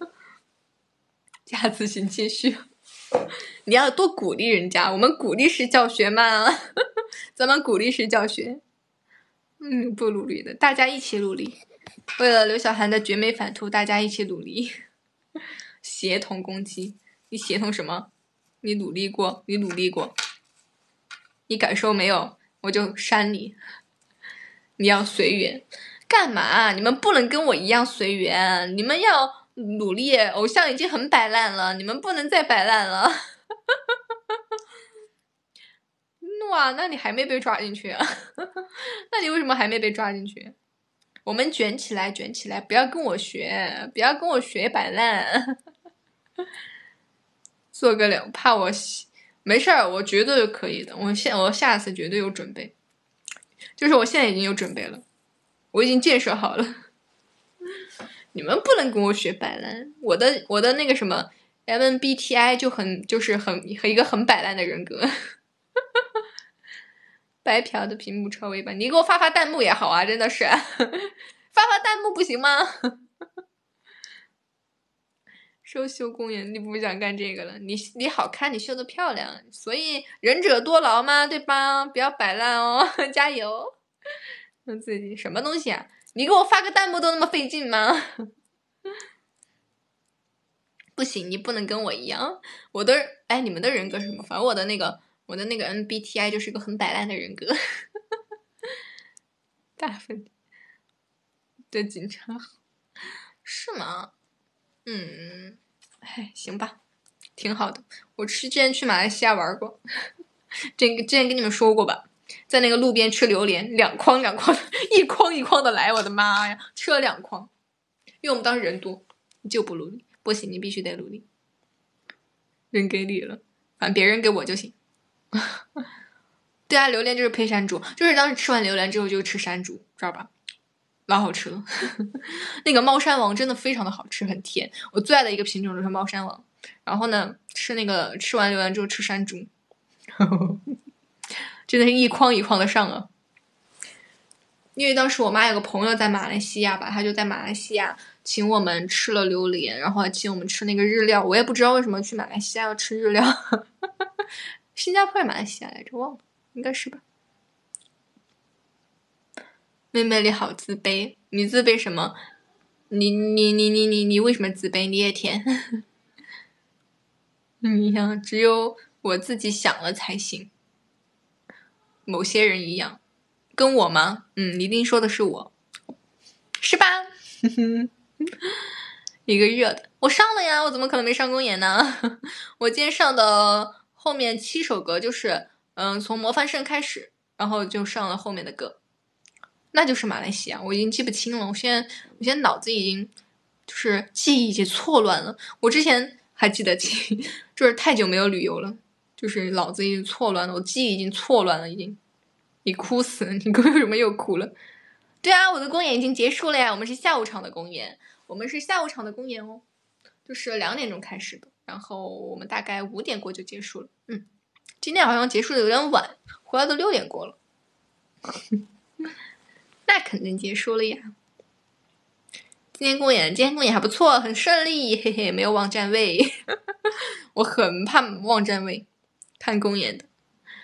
下次请继续。你要多鼓励人家，我们鼓励式教学嘛，咱们鼓励式教学。不努力的，大家一起努力。为了刘晓涵的绝美反图，大家一起努力。协同攻击，你协同什么？你努力过，你感受没有？我就删你。你要随缘，干嘛？你们不能跟我一样随缘，你们要努力。偶像已经很摆烂了，你们不能再摆烂了。哇，那你还没被抓进去啊？那你为什么还没被抓进去？我们卷起来，不要跟我学摆烂。做个2，怕我没事儿，我绝对可以的。我下次绝对有准备，就是我现在已经有准备了，我已经建设好了。你们不能跟我学摆烂，我的那个什么 MBTI 就是一个很摆烂的人格。 白嫖的屏幕超微吧，你给我发弹幕也好啊，真的是发弹幕不行吗？说修公园，你不想干这个了？你好看，你修的漂亮，所以仁者多劳嘛，对吧？不要摆烂哦，加油！我自己什么东西啊？你给我发个弹幕都那么费劲吗？不行，你不能跟我一样。我的你们的人格是什么？反正我的那个 MBTI 就是个很摆烂的人格。大分对警察是吗？行吧，挺好的。我之前去马来西亚玩过，之前跟你们说过吧，在那个路边吃榴莲，2筐2筐，一筐一筐的来，我的妈呀，吃了2筐。因为我们当时人多，就不努力，不行，你必须得努力。人给你了，反正别人给我就行。对啊，榴莲就是配山竹，就是当时吃完榴莲之后就吃山竹，知道吧？老好吃了。那个猫山王真的非常的好吃，很甜。我最爱的一个品种就是猫山王。然后呢，吃完榴莲之后吃山竹，真的是一筐一筐的上啊。因为当时我妈有个朋友在马来西亚吧，她就在马来西亚请我们吃了榴莲，然后还请我们吃那个日料。我也不知道为什么去马来西亚要吃日料。新加坡还是马来西亚来着，忘了，应该是吧。妹妹你好自卑，你自卑什么？你为什么自卑？你也甜。你呀，只有我自己想了才行。某些人一样，跟我吗？你一定说的是我，是吧？一个热的，我上了呀，我怎么可能没上公演呢？我今天上的后面7首歌就是从模范生开始，然后就上了后面的歌。那就是马来西亚，我已经记不清了。我现在脑子已经就是记忆已经错乱了。我之前还记得清，就是太久没有旅游了，就是脑子已经错乱了，我记忆已经错乱了，已经。你哭死了，你为什么又哭了？对啊，我的公演已经结束了呀，我们是下午场的公演，哦，就是2点钟开始的，然后我们大概5点过就结束了。今天好像结束的有点晚，回来都6点过了。那肯定结束了呀。今天公演还不错，很顺利，嘿嘿，没有忘站位。我很怕忘站位，看公演的。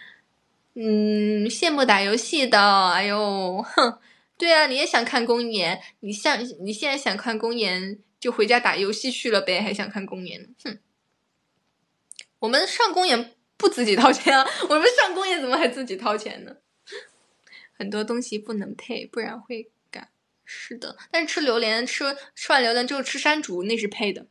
羡慕打游戏的，哎呦，哼，对啊，你也想看公演，你现在想看公演，就回家打游戏去了呗，还想看公演，哼。我们上公演不自己掏钱啊，我们上公演怎么还自己掏钱呢？很多东西不能配，不然会赶。是的，但是吃完榴莲之后吃山竹那是配的。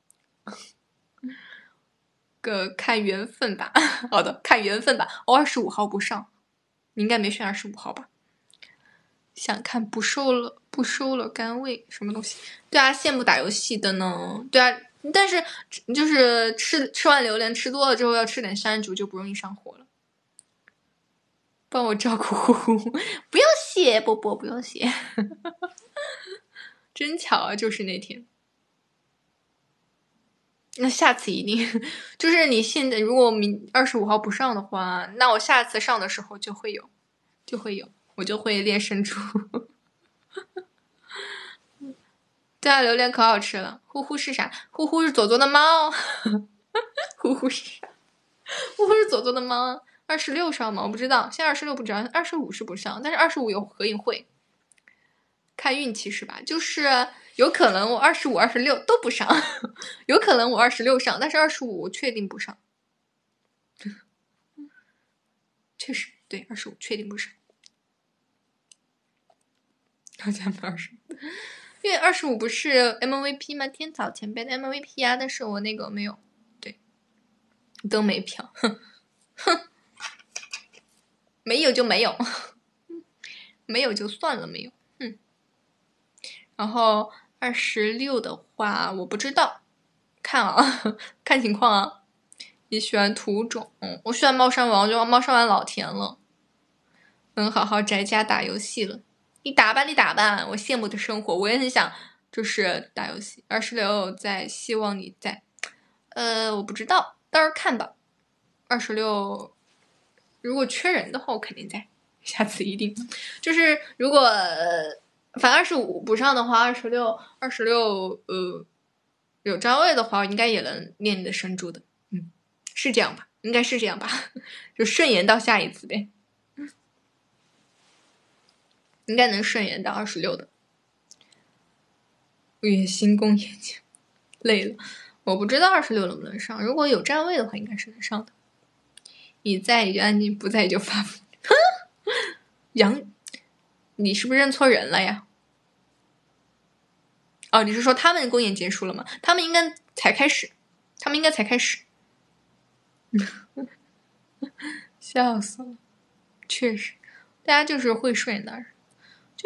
看缘分吧。好的，看缘分吧。我25号不上，你应该没选25号吧？想看不收了甘味什么东西？对啊，羡慕打游戏的呢。对啊，但是就是吃完榴莲吃多了之后要吃点山竹就不容易上火了。帮我照顾呼呼，不要谢波波，不要谢。真巧啊，就是那天。那下次一定就是你现在如果25号不上的话，那我下次上的时候就会有，我就会练神珠。对啊，榴莲可好吃了。呼呼是啥？呼呼是左左的猫。呼呼是啥？呼呼是左左的猫。26上吗？我不知道，现在26不知道，25是不上，但是25有合影会。看运气是吧？就是有可能我25、26都不上，有可能我26上，但是25我确定不上。确实，对，25确定不上。大家没25，因为25不是 MVP 吗？天草前辈的 MVP 啊，但是我那个没有，对，都没票，哼，没有就没有，没有就算了，没有，然后26的话，我不知道，看啊，看情况啊。你喜欢土种，我喜欢猫山王，就猫山王老甜了，能好好宅家打游戏了。你打吧，我羡慕的生活，我也很想就是打游戏。26在，希望你在，我不知道，到时候看吧。26如果缺人的话，我肯定在。 下次一定。就是如果反25补上的话，26有站位的话，应该也能练你的神助的。是这样吧？应该是这样吧？就顺延到下一次呗。应该能顺延到26的。月星宫眼睛累了，我不知道26能不能上。如果有站位的话，应该是能上的。你在你就安静，不在你就发福。杨，你是不是认错人了呀？哦，你是说他们公演结束了吗？他们应该才开始，笑死了。确实，大家就是会顺的，就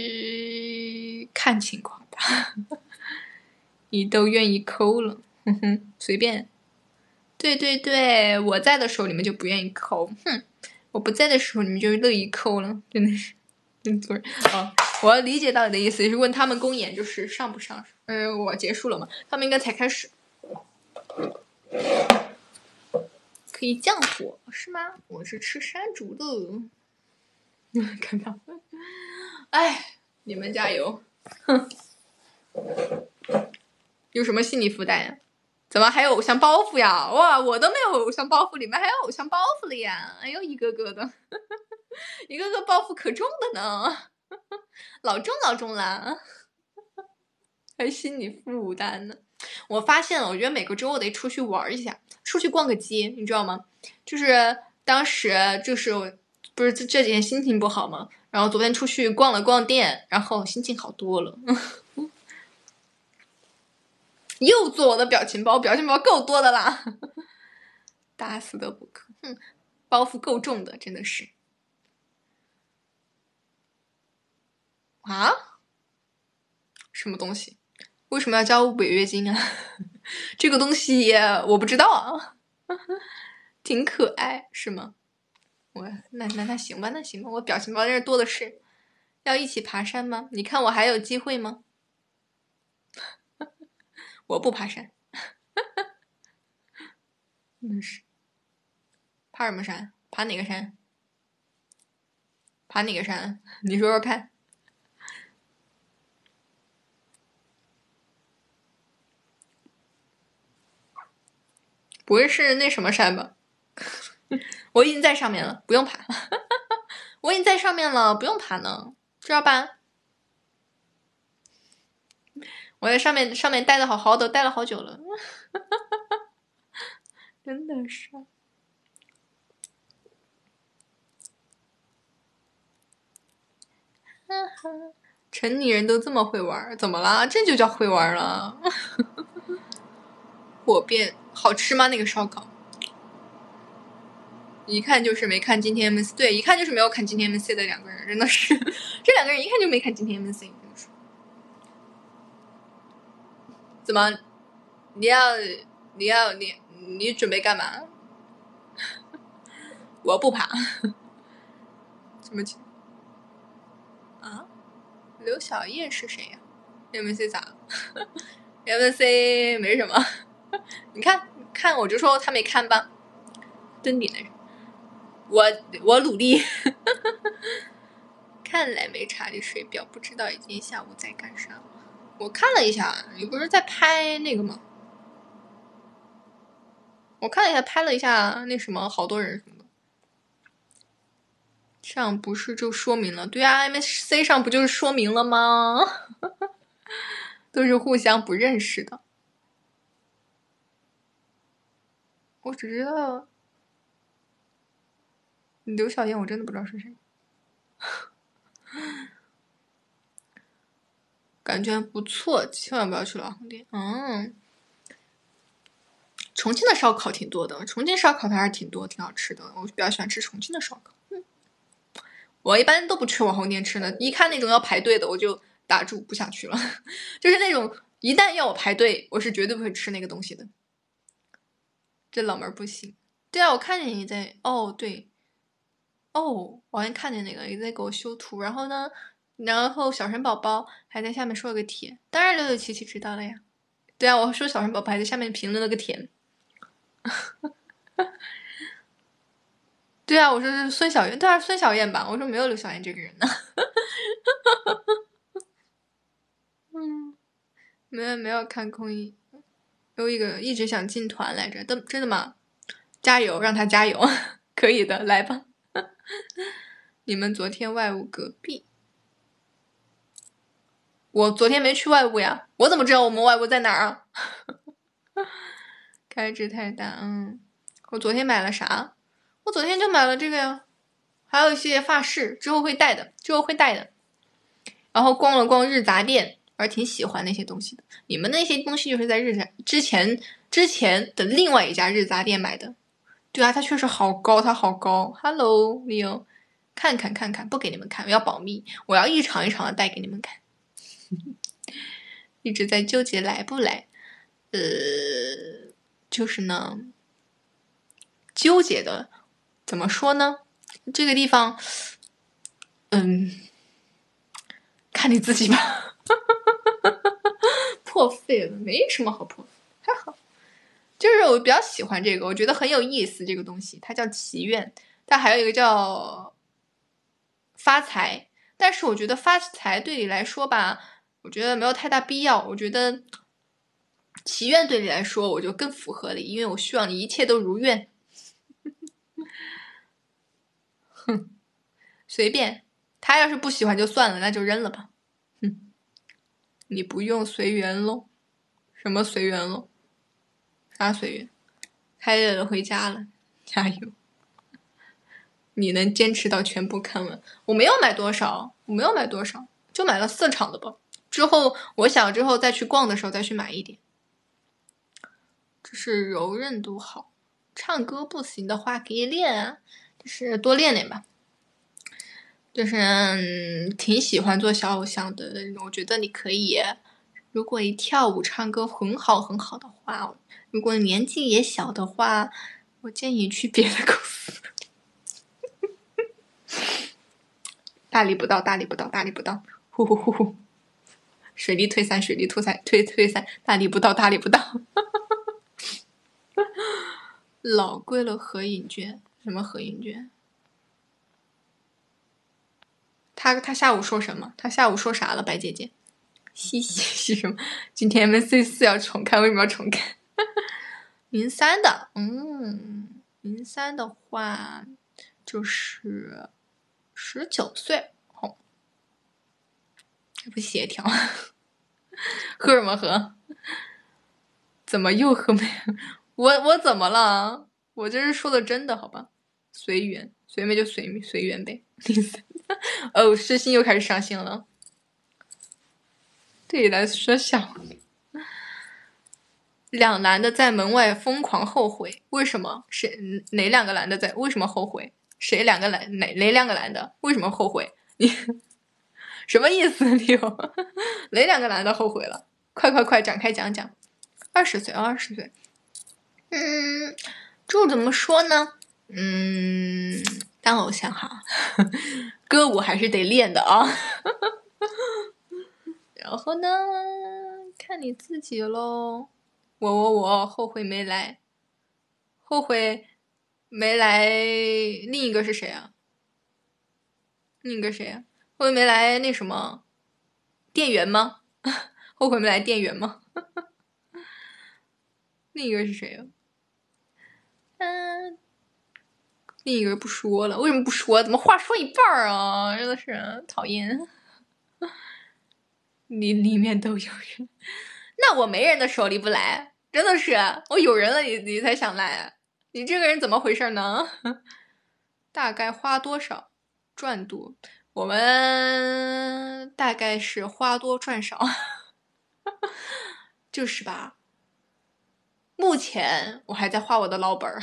看情况吧。你都愿意抠了，随便。对，我在的时候你们就不愿意抠，我不在的时候你们就乐意抠了，真的是。我理解到你的意思，是问他们公演就是上不上？我结束了嘛，他们应该才开始。可以降火是吗？我是吃山竹的。看到，哎，你们加油！有什么心理负担呀？怎么还有偶像包袱呀？哇，我都没有偶像包袱，你们还有偶像包袱了呀？哎呦，一个个的，一个个包袱可重的呢，老重啦，还心理负担呢。我发现了，我觉得每个周我得出去玩一下，出去逛个街，你知道吗？就是当时就是不是这几天心情不好吗？然后昨天出去逛了逛店，然后心情好多了。又做我的表情包，表情包够多的啦，打死都不可，包袱够重的，真的是。啊？什么东西？为什么要交违约金啊？这个东西我不知道啊，挺可爱是吗？那行吧，我表情包在这多的是。要一起爬山吗？你看我还有机会吗？我不爬山。真是。爬什么山？爬哪个山？爬哪个山？你说说看。不会是那什么山吧？我已经在上面了，不用爬。我已经在上面了，不用爬呢，知道吧？我在上面待的好好的，待了好久了。真的是。城里人都这么会玩，怎么啦？这就叫会玩了。火变好吃吗？那个烧烤，一看就是没看今天 MC， 对，一看就是没有看今天 MC 的两个人，真的是，这两个人一看就没看今天 MC， 真的是。怎么？你准备干嘛？我不爬。什么情？啊？刘晓燕是谁呀？MC 咋了？MC 没什么。你看，我就说他没看吧。蹲顶的人，我努力。看来没查理水表，不知道今天下午在干啥。我看了一下，你不是在拍那个吗？我看了一下，拍了一下那什么，好多人什么的。这样不是就说明了？对啊 ，MSC 上不就是说明了吗？都是互相不认识的。我只知道刘晓燕，我真的不知道是谁。感觉不错，千万不要去老红店。重庆的烧烤挺多的，重庆烧烤它还是挺多，挺好吃的。我比较喜欢吃重庆的烧烤。我一般都不去网红店吃的，一看那种要排队的，我就打住不想去了。就是那种一旦要我排队，我是绝对不会吃那个东西的。这老门不行。对啊，我看见你在对，我好像看见那个也在给我修图，然后呢，小神宝宝还在下面说了个甜，当然6677知道了呀。对啊，我说小神宝宝还在下面评论了个甜。 对啊，我说是孙小燕，对啊，孙小燕吧。我说没有刘小燕这个人呢。没有看空一，有一个一直想进团来着，真的吗？加油，让他加油，可以的，来吧。你们昨天外务隔壁？我昨天没去外务呀，我怎么知道我们外务在哪儿啊？开支太大，我昨天买了啥？我昨天就买了这个呀，还有一些发饰，之后会带的。然后逛了逛日杂店，我还挺喜欢那些东西的。你们那些东西就是在之前的另外一家日杂店买的。对啊，它确实好高，它好高。Hello Leo， 看看，不给你们看，我要保密，我要一场一场的带给你们看。一直在纠结来不来，就是呢，纠结的怎么说呢？这个地方，看你自己吧。破费了，没什么好破，还好。就是我比较喜欢这个，我觉得很有意思。这个东西它叫祈愿，它还有一个叫发财。但是我觉得发财对你来说吧，我觉得没有太大必要。我觉得祈愿对你来说，我就更符合了，因为我希望你一切都如愿。哼，随便，他要是不喜欢就算了，那就扔了吧。你不用随缘喽？什么随缘喽？啥随缘？太热了，回家了，加油！你能坚持到全部看完？我没有买多少，就买了4场的吧。之后我想之后再去逛的时候再去买一点。这是柔韧度好，唱歌不行的话可以练啊，就是多练练吧。就是挺喜欢做小偶像的，我觉得你可以。如果你跳舞唱歌很好的话，如果年纪也小的话，我建议去别的公司。大力不到，呼呼呼呼，水力退散，退散，大力不到。老贵了合影券，什么合影券？他下午说什么？他下午说啥了？白姐姐，嘻什么？今天 MC4要重看，为什么要重看？03的，03的话就是19岁，不协调。喝什么喝？怎么又喝没？我怎么了？我这是说的真的，好吧？随缘，随没就随缘呗。哦，诗心又开始伤心了。对你来说小。两男的在门外疯狂后悔，为什么？哪两个男的在？为什么后悔？哪两个男的？为什么后悔？你什么意思？你有哪两个男的后悔了？快展开讲讲。20岁，20岁。这怎么说呢？当偶像哈，歌舞还是得练的啊。然后呢，看你自己喽。我后悔没来，另一个是谁啊？后悔没来那什么店员吗？后悔没来店员吗？另一个是谁啊？另一个不说了，为什么不说？怎么话说一半啊？真的是讨厌。你里面都有人，那我没人的时候你不来，真的是我有人了你才想来，你这个人怎么回事呢？大概花多少赚多？我们大概是花多赚少。就是吧，目前我还在花我的老本儿。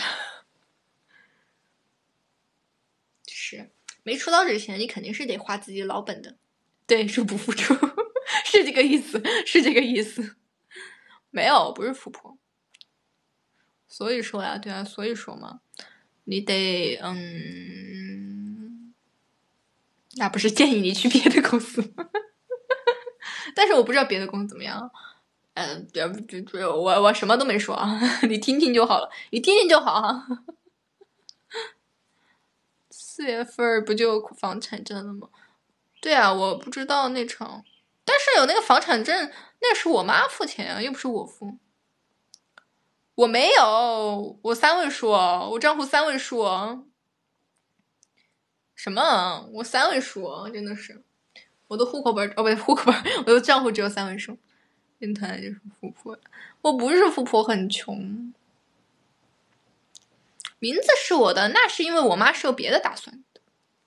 是没出道之前你肯定是得花自己老本的，对，入不敷出。是这个意思。没有，不是富婆。所以说呀，对啊，所以说嘛，你得那不是建议你去别的公司。但是我不知道别的公司怎么样。我什么都没说啊，你听听就好了，你听听就好哈。 4月份不就有房产证了吗？对啊，我不知道那场，但是有那个房产证，那是我妈付钱啊，又不是我付。我没有，我3位数，我账户3位数。什么？我3位数，真的是，我的户口本哦，不对，户口本，我的账户只有3位数。军团就是富婆，我不是富婆，很穷。名字是我的，那是因为我妈是有别的打算的，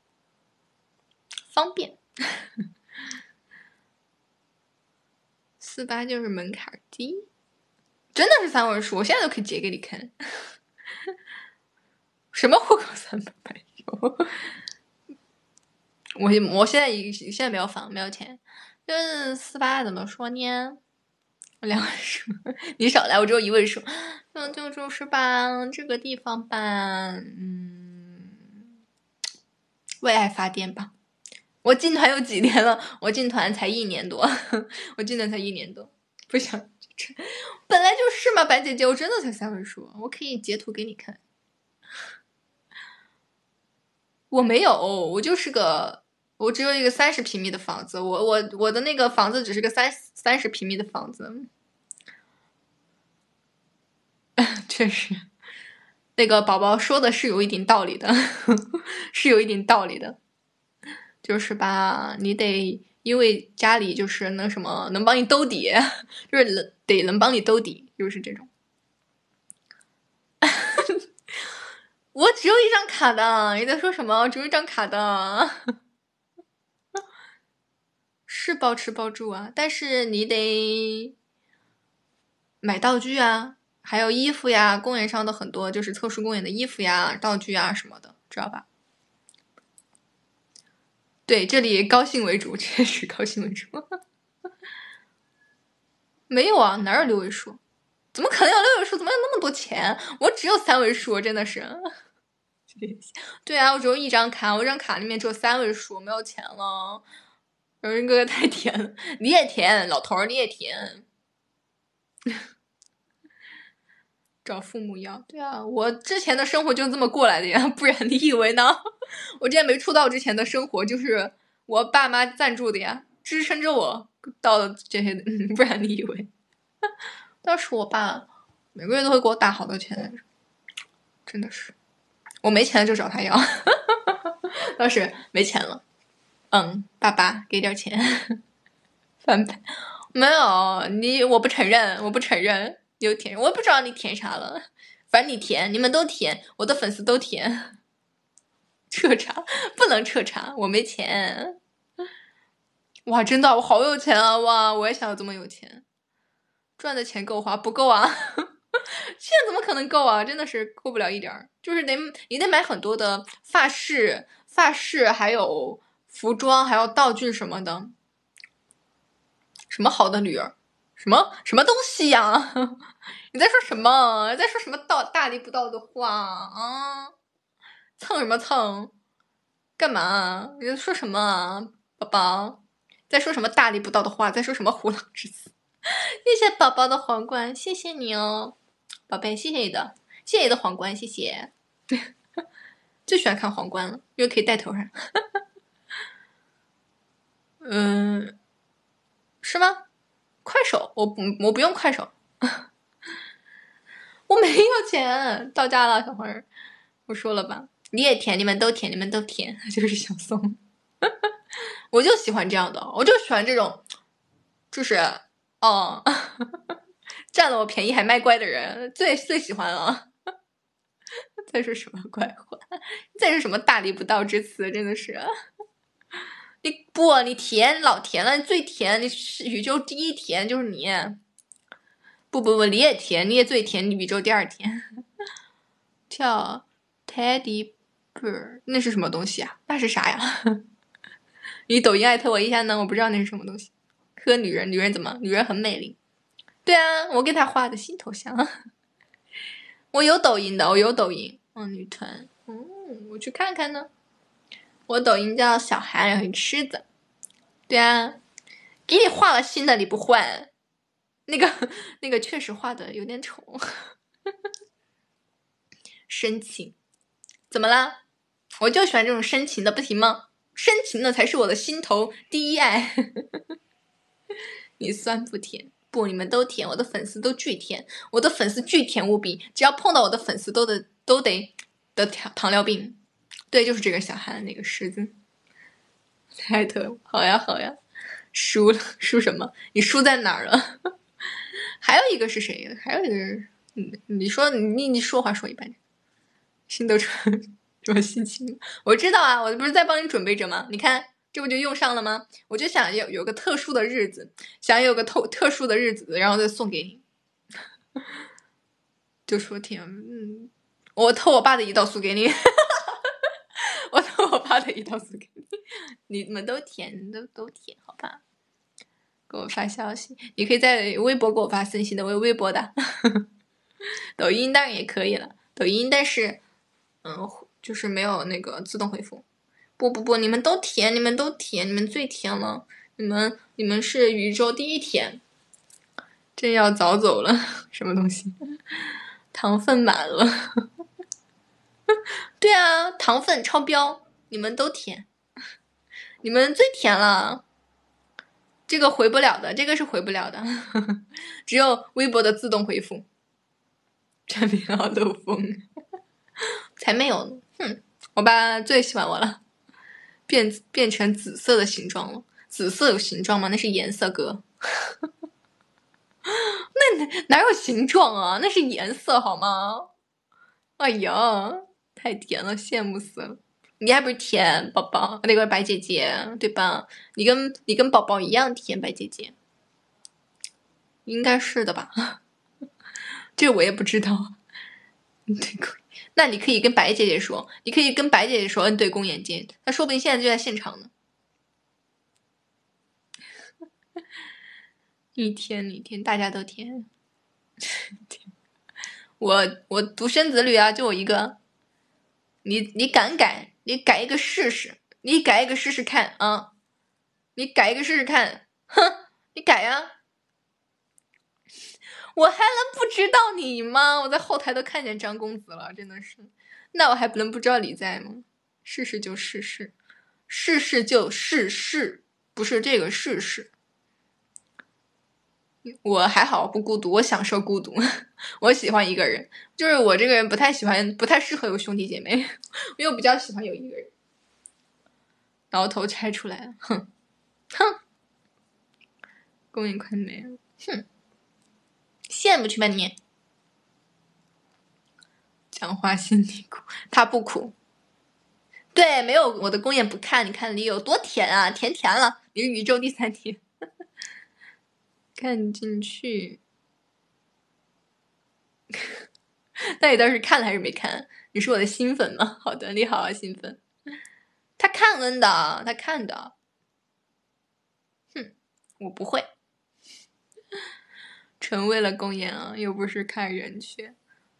方便。48就是门槛低，真的是3位数，我现在都可以截给你看。什么户口300有？我现在没有房，没有钱，就是48怎么说呢？2位数，你少来，我只有1位数。就是吧，这个地方吧，为爱发电吧。我进团有几年了？我进团才1年多，我进团才1年多，不想本来就是嘛，白姐姐，我真的才3位数，我可以截图给你看。我没有，我只有一个30平米的房子，我的那个房子只是个30平米的房子。确实，那个宝宝说的是有一点道理的，是有一点道理的。就是吧，你得因为家里就是那什么能帮你兜底，就是能帮你兜底，就是这种。我只有一张卡的，你在说什么？只有一张卡的，是包吃包住啊，但是你得买道具啊，还有衣服呀，公演上的很多就是特殊公演的衣服呀、道具啊什么的，知道吧？对，这里高兴为主，确实高兴为主。没有啊，哪有6位数？怎么可能有6位数？怎么有那么多钱？我只有3位数，真的是。对啊，我只有一张卡，我这张卡里面只有3位数，没有钱了。柔仁哥哥太甜了，你也甜，老头儿你也甜。找父母要，对啊，我之前的生活就这么过来的呀，不然你以为呢？我之前没出道之前的生活就是我爸妈赞助的呀，支撑着我到了这些的，不然你以为？当时我爸每个月都会给我打好多钱，真的是，我没钱就找他要，当时没钱了，爸爸给点钱，翻牌，没有我不承认，我不承认。有甜，我也不知道你甜啥了，反正你甜，你们都甜，我的粉丝都甜。彻查不能彻查，我没钱。哇，真的，我好有钱啊！哇，我也想要这么有钱，赚的钱够花不够啊？现在怎么可能够啊？真的是够不了一点儿，就是你得买很多的发饰还有服装，还有道具什么的。什么好的女儿？什么东西呀？你在说什么？在说什么大逆不道的话啊？蹭什么蹭？干嘛？你在说什么啊，宝宝？在说什么大逆不道的话？在说什么虎狼之词？谢谢宝宝的皇冠，谢谢你哦，宝贝，谢谢你的，谢谢你的皇冠，谢谢。最喜欢看皇冠了，因为可以戴头上。是吗？快手，我不用快手。我没有钱，到家了，小花儿，我说了吧，你也甜，你们都甜，你们都甜，就是想送。我就喜欢这样的，我就喜欢这种，就是占了我便宜还卖乖的人，最喜欢了。再说什么怪话？再说什么大逆不道之词？真的是，你甜，老甜了，你最甜，你是宇宙第一甜，就是你。不，你也甜，你也最甜，你宇宙第2甜。跳 Teddy Bear 那是什么东西啊？那是啥呀？你抖音艾特我一下呢？我不知道那是什么东西。磕女人怎么？女人很美丽。对啊，我给她画的新头像。我有抖音的，我有抖音。女团，我去看看呢。我抖音叫小韩，然后狮子。对啊，给你画了新的，你不换？那个确实画的有点丑。深情，怎么了？ 我就喜欢这种深情的，不行吗？深情的才是我的心头第一爱。你酸不甜？不，你们都甜，我的粉丝都巨甜，我的粉丝巨甜无比，只要碰到我的粉丝都得得糖尿病。对，就是这个小韩那个狮子。艾特，好呀好呀，输了，输什么？你输在哪儿了？还有一个是谁？还有一个人，你说你说话说一半，心都穿什么心情？我知道啊，我不是在帮你准备着吗？你看，这不就用上了吗？我就想有个特殊的日子，想有个特殊的日子，然后再送给你。就说甜，我偷我爸的胰岛素给你。我偷我爸的胰岛素给你，你们都甜，都甜，好吧？给我发消息，你可以在微博给我发信息的，我有微博的。抖音当然也可以了，抖音但是，就是没有那个自动回复。不，你们都甜，你们都甜，你们最甜了，你们是宇宙第一甜。真要早走了，什么东西？糖分满了。对啊，糖分超标，你们都甜，你们最甜了。这个回不了的，这个是回不了的，只有微博的自动回复。这边要漏风，才没有呢。哼，我爸最喜欢我了，变成紫色的形状了。紫色有形状吗？那是颜色哥。那哪有形状啊？那是颜色好吗？哎呀，太甜了，羡慕死了。你还不是甜宝宝，那个白姐姐，对吧？你跟宝宝一样甜，白姐姐。应该是的吧？这我也不知道。那你可以跟白姐姐说，你可以跟白姐姐说，对公演见，她说不定现在就在现场呢。你甜，大家都甜。我独生子女啊，就我一个。你敢改？你改一个试试，你改一个试试看啊！你改一个试试看，哼，你改呀！我还能不知道你吗？我在后台都看见张公子了，真的是。那我还不能不知道你在吗？试试就试试，试试就试试，不是这个试试。我还好，不孤独，我享受孤独，我喜欢一个人。就是我这个人不太适合有兄弟姐妹，我又比较喜欢有一个人。然后头拆出来了，哼，公演快没了，哼，羡慕去吧你。讲话心里苦，他不苦。对，没有我的公演不看，你看里有多甜啊，甜了，你是宇宙第3甜。看进去。那你倒是看了还是没看？你是我的新粉吗？好的，你好啊，新粉。他看恩的，他看的。哼，我不会。纯为了公演啊，又不是看人去。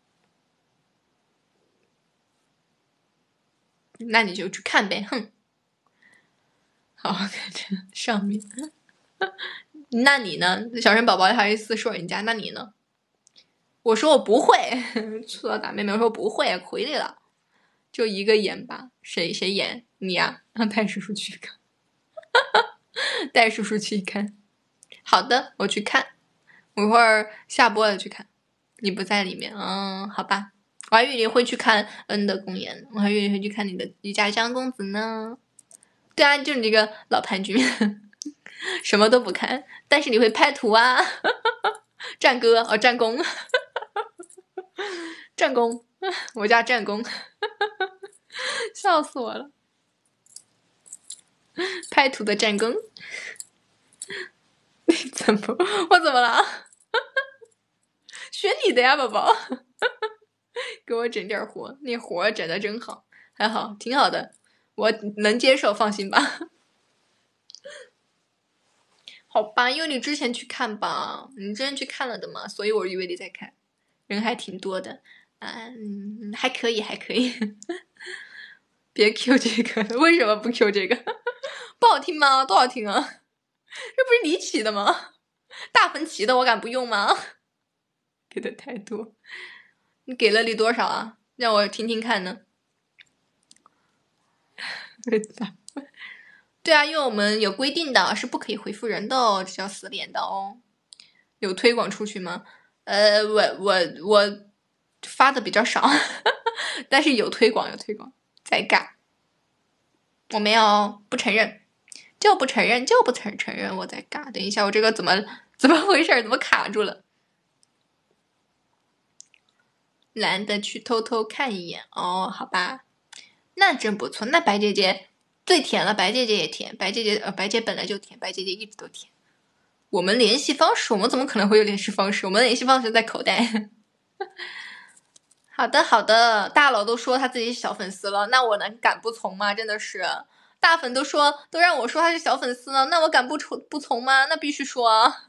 那你就去看呗，哼。好，看着上面。那你呢？小神宝宝好意思说人家，那你呢？我说我不会，粗到打妹妹，我说不会，回来了，就一个演吧，谁演你呀？让带叔叔去看，带叔叔去看。好的，我去看，我一会儿下播了去看。你不在里面，好吧。我还以为你会去看恩的公演，我还以为你会去看你家张公子呢。对啊，就你这个老盘局面，什么都不看，但是你会拍图啊。战哥哦，战功。战功，我家战功。笑死我了。拍图的战功。你怎么？我怎么了？学你的呀，宝宝。给我整点活，那活整的真好，还好，挺好的，我能接受，放心吧。好吧，因为你之前去看吧，你之前去看了的嘛，所以我以为你在看，人还挺多的，还可以，还可以。别 Q 这个，为什么不 Q 这个？不好听吗？多好听啊！这不是你起的吗？大魂起的，我敢不用吗？给的太多，你给了你多少啊？让我听听看呢。 对啊，因为我们有规定的，是不可以回复人的哦，这叫死脸的哦。有推广出去吗？我发的比较少，但是有推广，在尬。我没有，不承认，就不承认我在尬。等一下，我这个怎么回事？怎么卡住了？懒得去偷偷看一眼哦，好吧，那真不错。那白姐姐最甜了，白姐姐也甜，白姐本来就甜，白姐姐一直都甜。我们联系方式，我们怎么可能会有联系方式？我们联系方式在口袋。好的，大佬都说他自己是小粉丝了，那我能敢不从吗？真的是，大粉都让我说他是小粉丝了，那我敢不从吗？那必须说啊。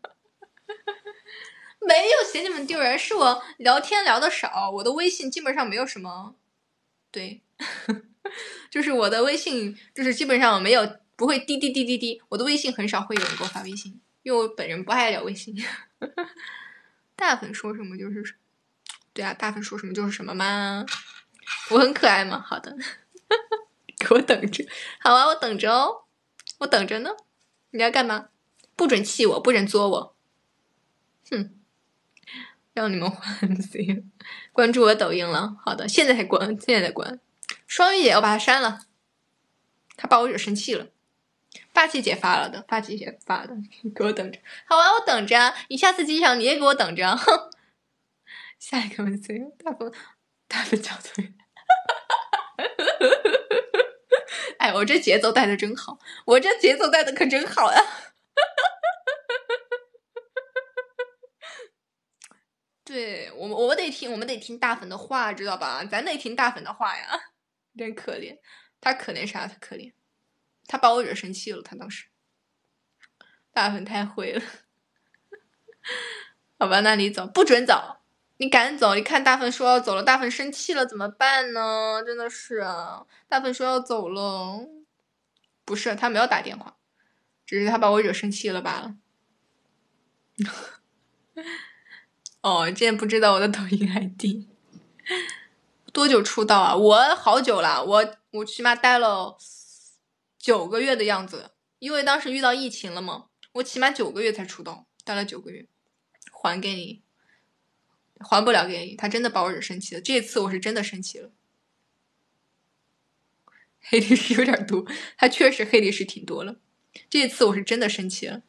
没有嫌你们丢人，是我聊天聊的少，我的微信基本上没有什么，对，就是我的微信就是基本上不会滴，我的微信很少会有人给我发微信，因为我本人不爱聊微信。大粉说什么就是什么，对啊，大粉说什么就是什么嘛，我很可爱吗？好的，给我等着，好啊，我等着哦，我等着呢。你要干嘛？不准气我，不准作我，哼。让你们欢喜，关注我抖音了。好的，现在才关。双鱼姐，我把她删了，她把我惹生气了。发起姐发了的，给我等着。好啊，我等着。你下次机场你也给我等着。哼。下一个问题，大风交错。哎，我这节奏带的真好，我这节奏带的可真好呀。对，我们得听大粉的话，知道吧？咱得听大粉的话呀。真可怜，他可怜啥？他可怜，他把我惹生气了。他当时，大粉太会了。好吧，那你走，不准走，你赶走。你看大粉说要走了，大粉生气了怎么办呢？真的是啊，大粉说要走了，不是他没有打电话，只是他把我惹生气了罢了。哦，之前不知道我的抖音 ID。多久出道啊？我好久了，我起码待了9个月的样子，因为当时遇到疫情了嘛，我起码9个月才出道，待了9个月。还给你，还不了给你，他真的把我惹生气了。这次我是真的生气了。黑历史有点多，他确实黑历史挺多了。这次我是真的生气了，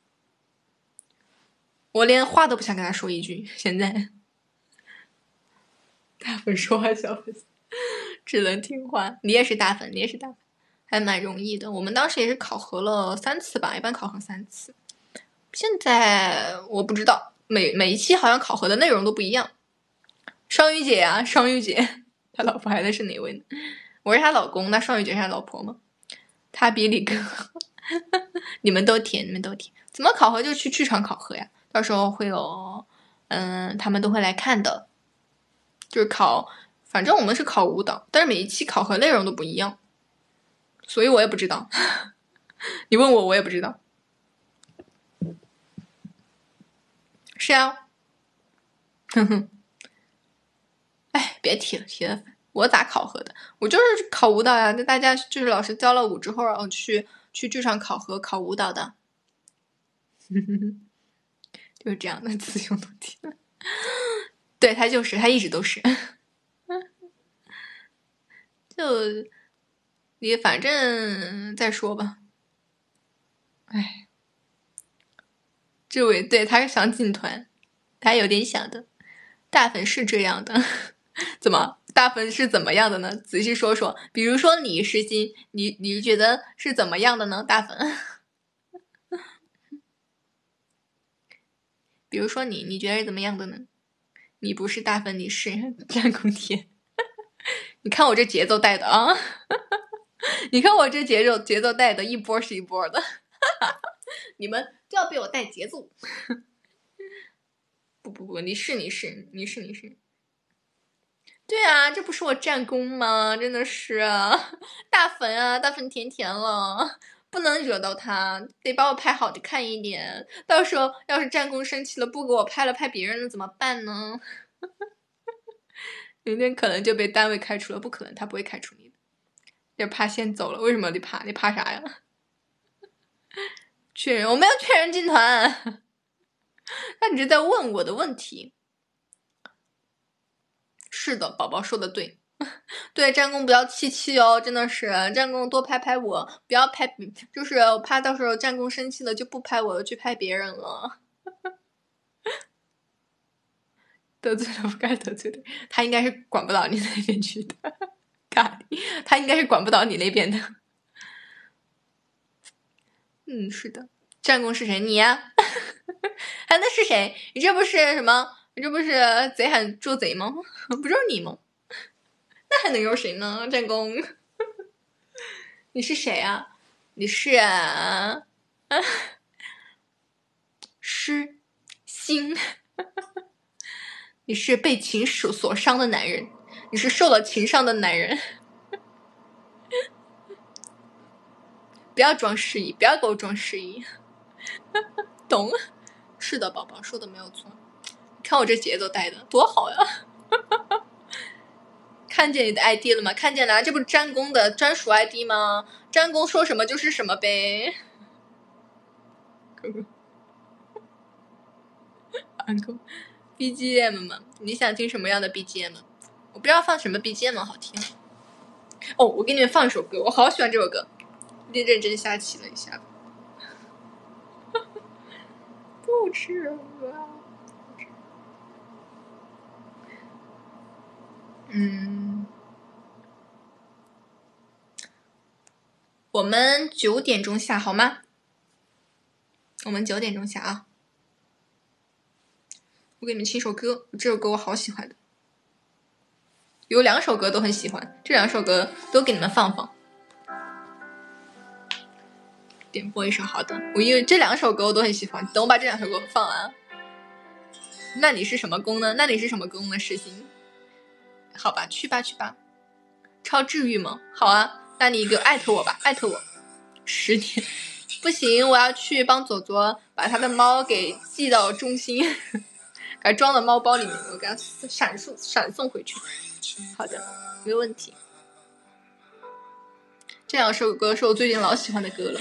我连话都不想跟他说一句。现在大粉说话，小粉丝只能听话。你也是大粉，还蛮容易的。我们当时也是考核了3次吧，一般考核3次。现在我不知道，每一期好像考核的内容都不一样。双鱼姐啊，双鱼姐，她老婆还的是哪位呢？我是她老公，那双鱼姐是她老婆吗？她比李哥，你们都甜，怎么考核就去剧场考核呀？到时候会有，他们都会来看的。就是反正我们是考舞蹈，但是每一期考核内容都不一样，所以我也不知道。你问我，我也不知道。是啊，哼哼。哎，别提了，我咋考核的？我就是考舞蹈呀，那大家就是老师教了舞之后，然后去剧场考核考舞蹈的。就是这样的，雌雄同体。对，他一直都是。就你反正再说吧。哎，这位对他是想进团，他有点想的。大粉是这样的，怎么？大粉是怎么样的呢？仔细说说。比如说你诗欣，你觉得是怎么样的呢？大粉。比如说你觉得是怎么样的呢？你不是大粉，你是战功甜。你看我这节奏带的啊！你看我这节奏带的一波是一波的。你们就要被我带节奏。不，你是。对啊，这不是我战功吗？真的是啊，大粉啊，大粉甜甜了，不能惹到他，得把我拍好的看一点。到时候要是战功生气了，不给我拍了，拍别人了怎么办呢？明天可能就被单位开除了，不可能，他不会开除你的。 这怕先走了，为什么你怕？你怕啥呀？确认，我没有确认进团。他只是在问我的问题。是的，宝宝说的对。对，战功不要气哦，真的是战功多拍拍我，不要拍，就是我怕到时候战功生气了就不拍我了，去拍别人了。得罪了不该得罪的，他应该是管不到你那边去的，他应该是管不到你那边的。是的，战功是谁？你呀？还能是谁？你这不是什么？你这不是贼喊捉贼吗？不就是你吗？那还能有谁呢？战功，你是谁啊？你是诗心，你是被情所伤的男人，你是受了情伤的男人。不要装失忆，不要给我装失忆。懂？是的，宝宝说的没有错。看我这节奏带的多好呀！看见你的 ID 了吗？看见了，这不是战功的专属 ID 吗？战功说什么就是什么呗。uncle BGM 嘛，你想听什么样的 BGM？ 我不知道放什么 BGM 好听。哦，我给你们放一首歌，我好喜欢这首歌。认真下棋了一下。不吃了。我们9点钟下好吗？我们9点钟下啊！我给你们听首歌，这首歌我好喜欢的，有2首歌都很喜欢，这2首歌都给你们放放。点播一首好的，我因为这2首歌我都很喜欢，等我把这2首歌放完。那你是什么宫呢？实心？好吧，去吧。超治愈吗？好啊，那你给艾特我吧，艾特我。10点不行，我要去帮左左把他的猫给寄到中心，给他装到猫包里面，我给他闪送回去。好的，没有问题。这2首歌是我最近老喜欢的歌了，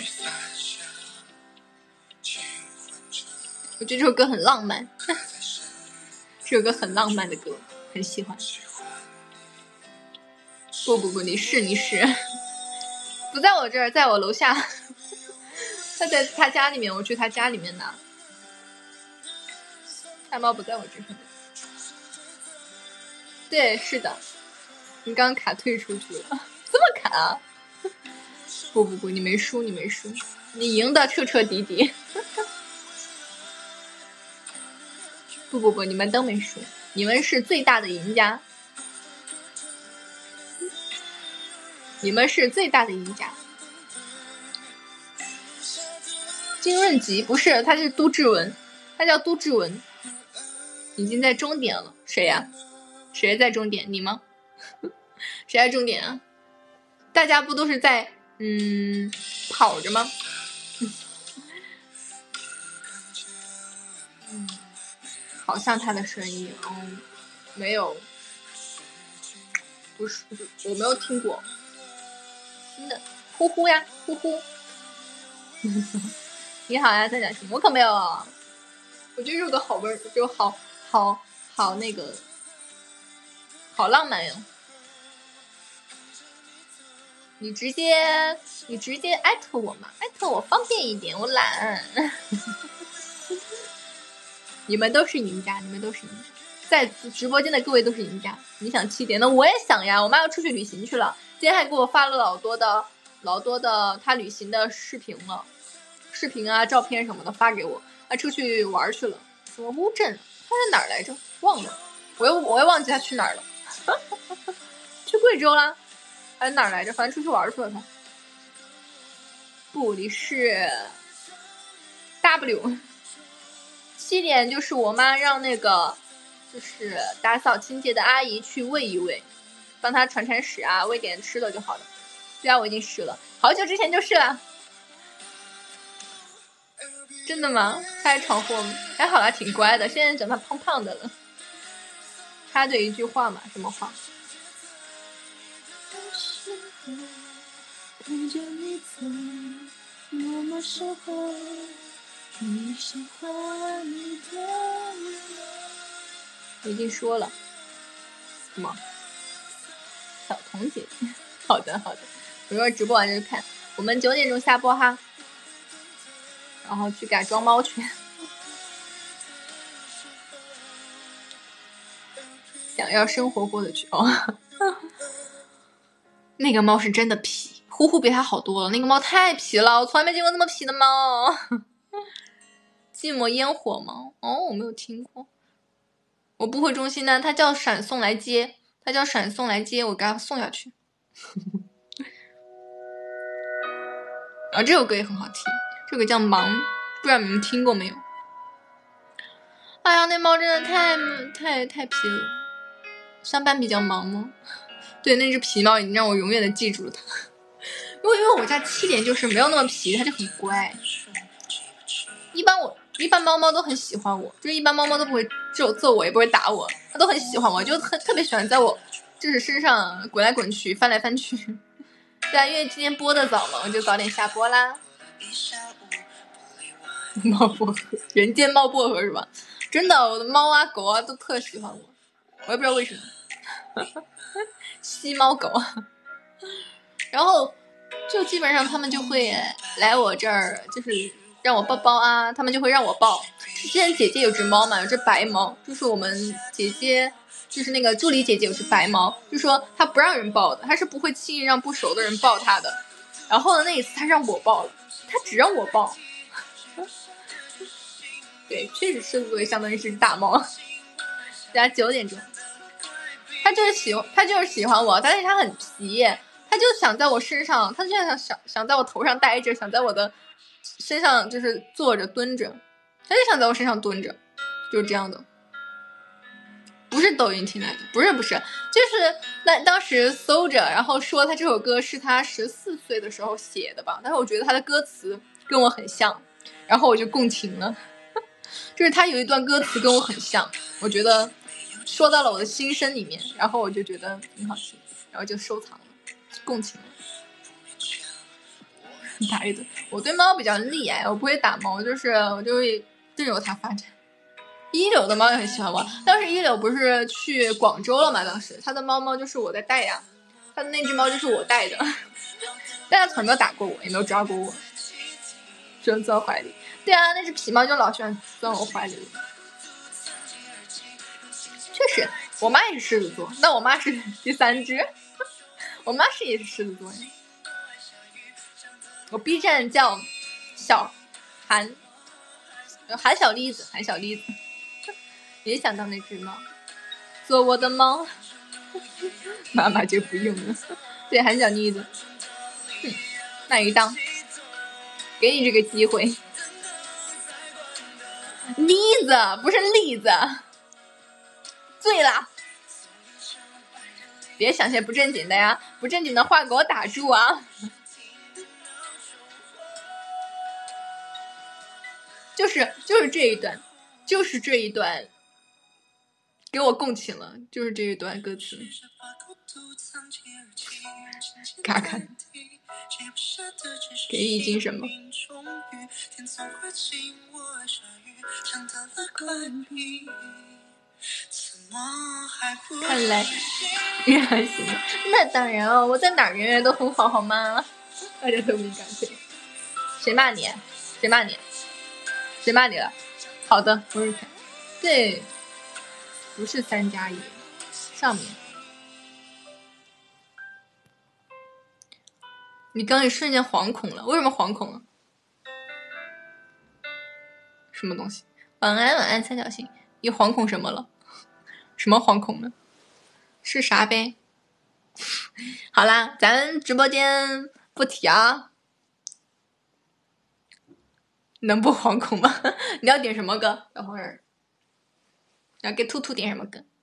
我觉得这首歌很浪漫。这首歌很浪漫的歌，很喜欢。不，你是不在我这儿，在我楼下。他在他家里面，我去他家里面拿。大猫不在我这上面。对，是的，你刚卡退出去了，这么卡啊？不，你没输，你赢的彻彻底底。不，你们都没输，你们是最大的赢家。金润吉不是，他是都志文，他叫都志文，已经在终点了。谁呀？谁在终点？你吗？谁在终点啊？大家不都是在跑着吗？好像他的声音没有，不是，我没有听过。新的呼呼呀，呼呼。你好呀，在讲什么？我可没有。我觉得这首歌好味，就好那个，好浪漫哟。你直接艾特我嘛，艾特我方便一点，我懒。你们都是赢家，在直播间的各位都是赢家。你想7点，那我也想呀。我妈要出去旅行去了，今天还给我发了老多的她旅行的视频啊、照片什么的发给我。她出去玩去了，什么乌镇，她在哪儿来着？忘了，我又忘记她去哪儿了。去贵州啦，还是哪儿来着？反正出去玩去了她。不，你是 W。7点就是我妈让那个就是打扫清洁的阿姨去喂一喂，帮她铲屎啊，喂点吃的就好了。对啊，我已经试了，好久之前就试了。真的吗？她还闯祸吗？还好啦，挺乖的，现在长她胖胖的了。插嘴一句话嘛，什么话？ 看着你走，默默守候，你喜欢你的温柔。我已经说了什么？小童姐姐，好的好的，我说直播完就看，我们9点钟下播哈，然后去改装猫去。想要生活过得去哦。那个猫是真的皮，呼呼比它好多了。那个猫太皮了，我从来没见过那么皮的猫。寂寞烟火猫，哦，我没有听过。我不回中心呢，它叫闪送来接，它叫闪送来接，我给它送下去。然后这首歌也很好听，这个叫忙，不知道你们听过没有？哎呀，那猫真的太皮了。上班比较忙吗？对，那只皮猫已经让我永远的记住了它。因为我家7点就是没有那么皮，它就很乖。一般猫猫都很喜欢我，就是一般猫猫都不会揍我，也不会打我，它都很喜欢我，就特别喜欢在我就是身上滚来滚去，翻来翻去。对啊，因为今天播的早嘛，我就早点下播啦。猫薄荷，人间猫薄荷是吧？真的，我的猫啊狗啊都特喜欢我，我也不知道为什么。吸猫狗。然后就基本上他们就会来我这儿，就是让我抱抱啊，他们就会让我抱。之前姐姐有只猫嘛，有只白猫，就是我们姐姐，就是那个助理姐姐有只白猫，就说她不让人抱的，她是不会轻易让不熟的人抱她的。然后呢，那一次她让我抱了，她只让我抱。对，确实狮子座也相当于是大猫。大家9点钟，他就是喜欢我，但是他很皮，他就想在我身上，他就想在我头上待着，想在我的身上就是坐着蹲着，他就想在我身上蹲着，就是这样的。不是抖音听来的，不是，就是当时搜着，然后说他这首歌是他14岁的时候写的吧，但是我觉得他的歌词跟我很像，然后我就共情了。就是他有一段歌词跟我很像，我觉得说到了我的心声里面，然后我就觉得挺好听，然后就收藏了，共情了。打一顿，我对猫比较溺爱，我不会打猫，我就会任由它发展。一柳的猫也很喜欢我，当时一柳不是去广州了嘛？当时他的猫就是我在带呀，他的那只猫就是我带的，但他从来没有打过我，也没有抓过我，只能钻怀里。对啊，那只皮猫就老喜欢钻我怀里。确实，我妈也是狮子座，那我妈是第3只，我妈也是狮子座呀。我 B 站叫小韩小栗子，也想当那只猫，做我的猫。妈妈就不用了。对，韩小栗子，那一当，给你这个机会。栗子不是栗子，醉了。别想些不正经的呀，不正经的话给我打住啊。就是这一段，就是这一段，给我共情了，就是这一段歌词。看看，给已经什么？看来依然行。那当然哦，我在哪儿人缘都很好，好吗？大家都敏感对。谁骂你？谁骂你？谁骂你了？好的，不是看。对，不是3+1，上面。你刚一瞬间惶恐了，为什么惶恐了？什么东西？晚安，晚安，三角形。你惶恐什么了？什么惶恐呢？是啥呗？好啦，咱直播间不提啊。能不惶恐吗？你要点什么歌？等会儿要给兔兔点什么歌？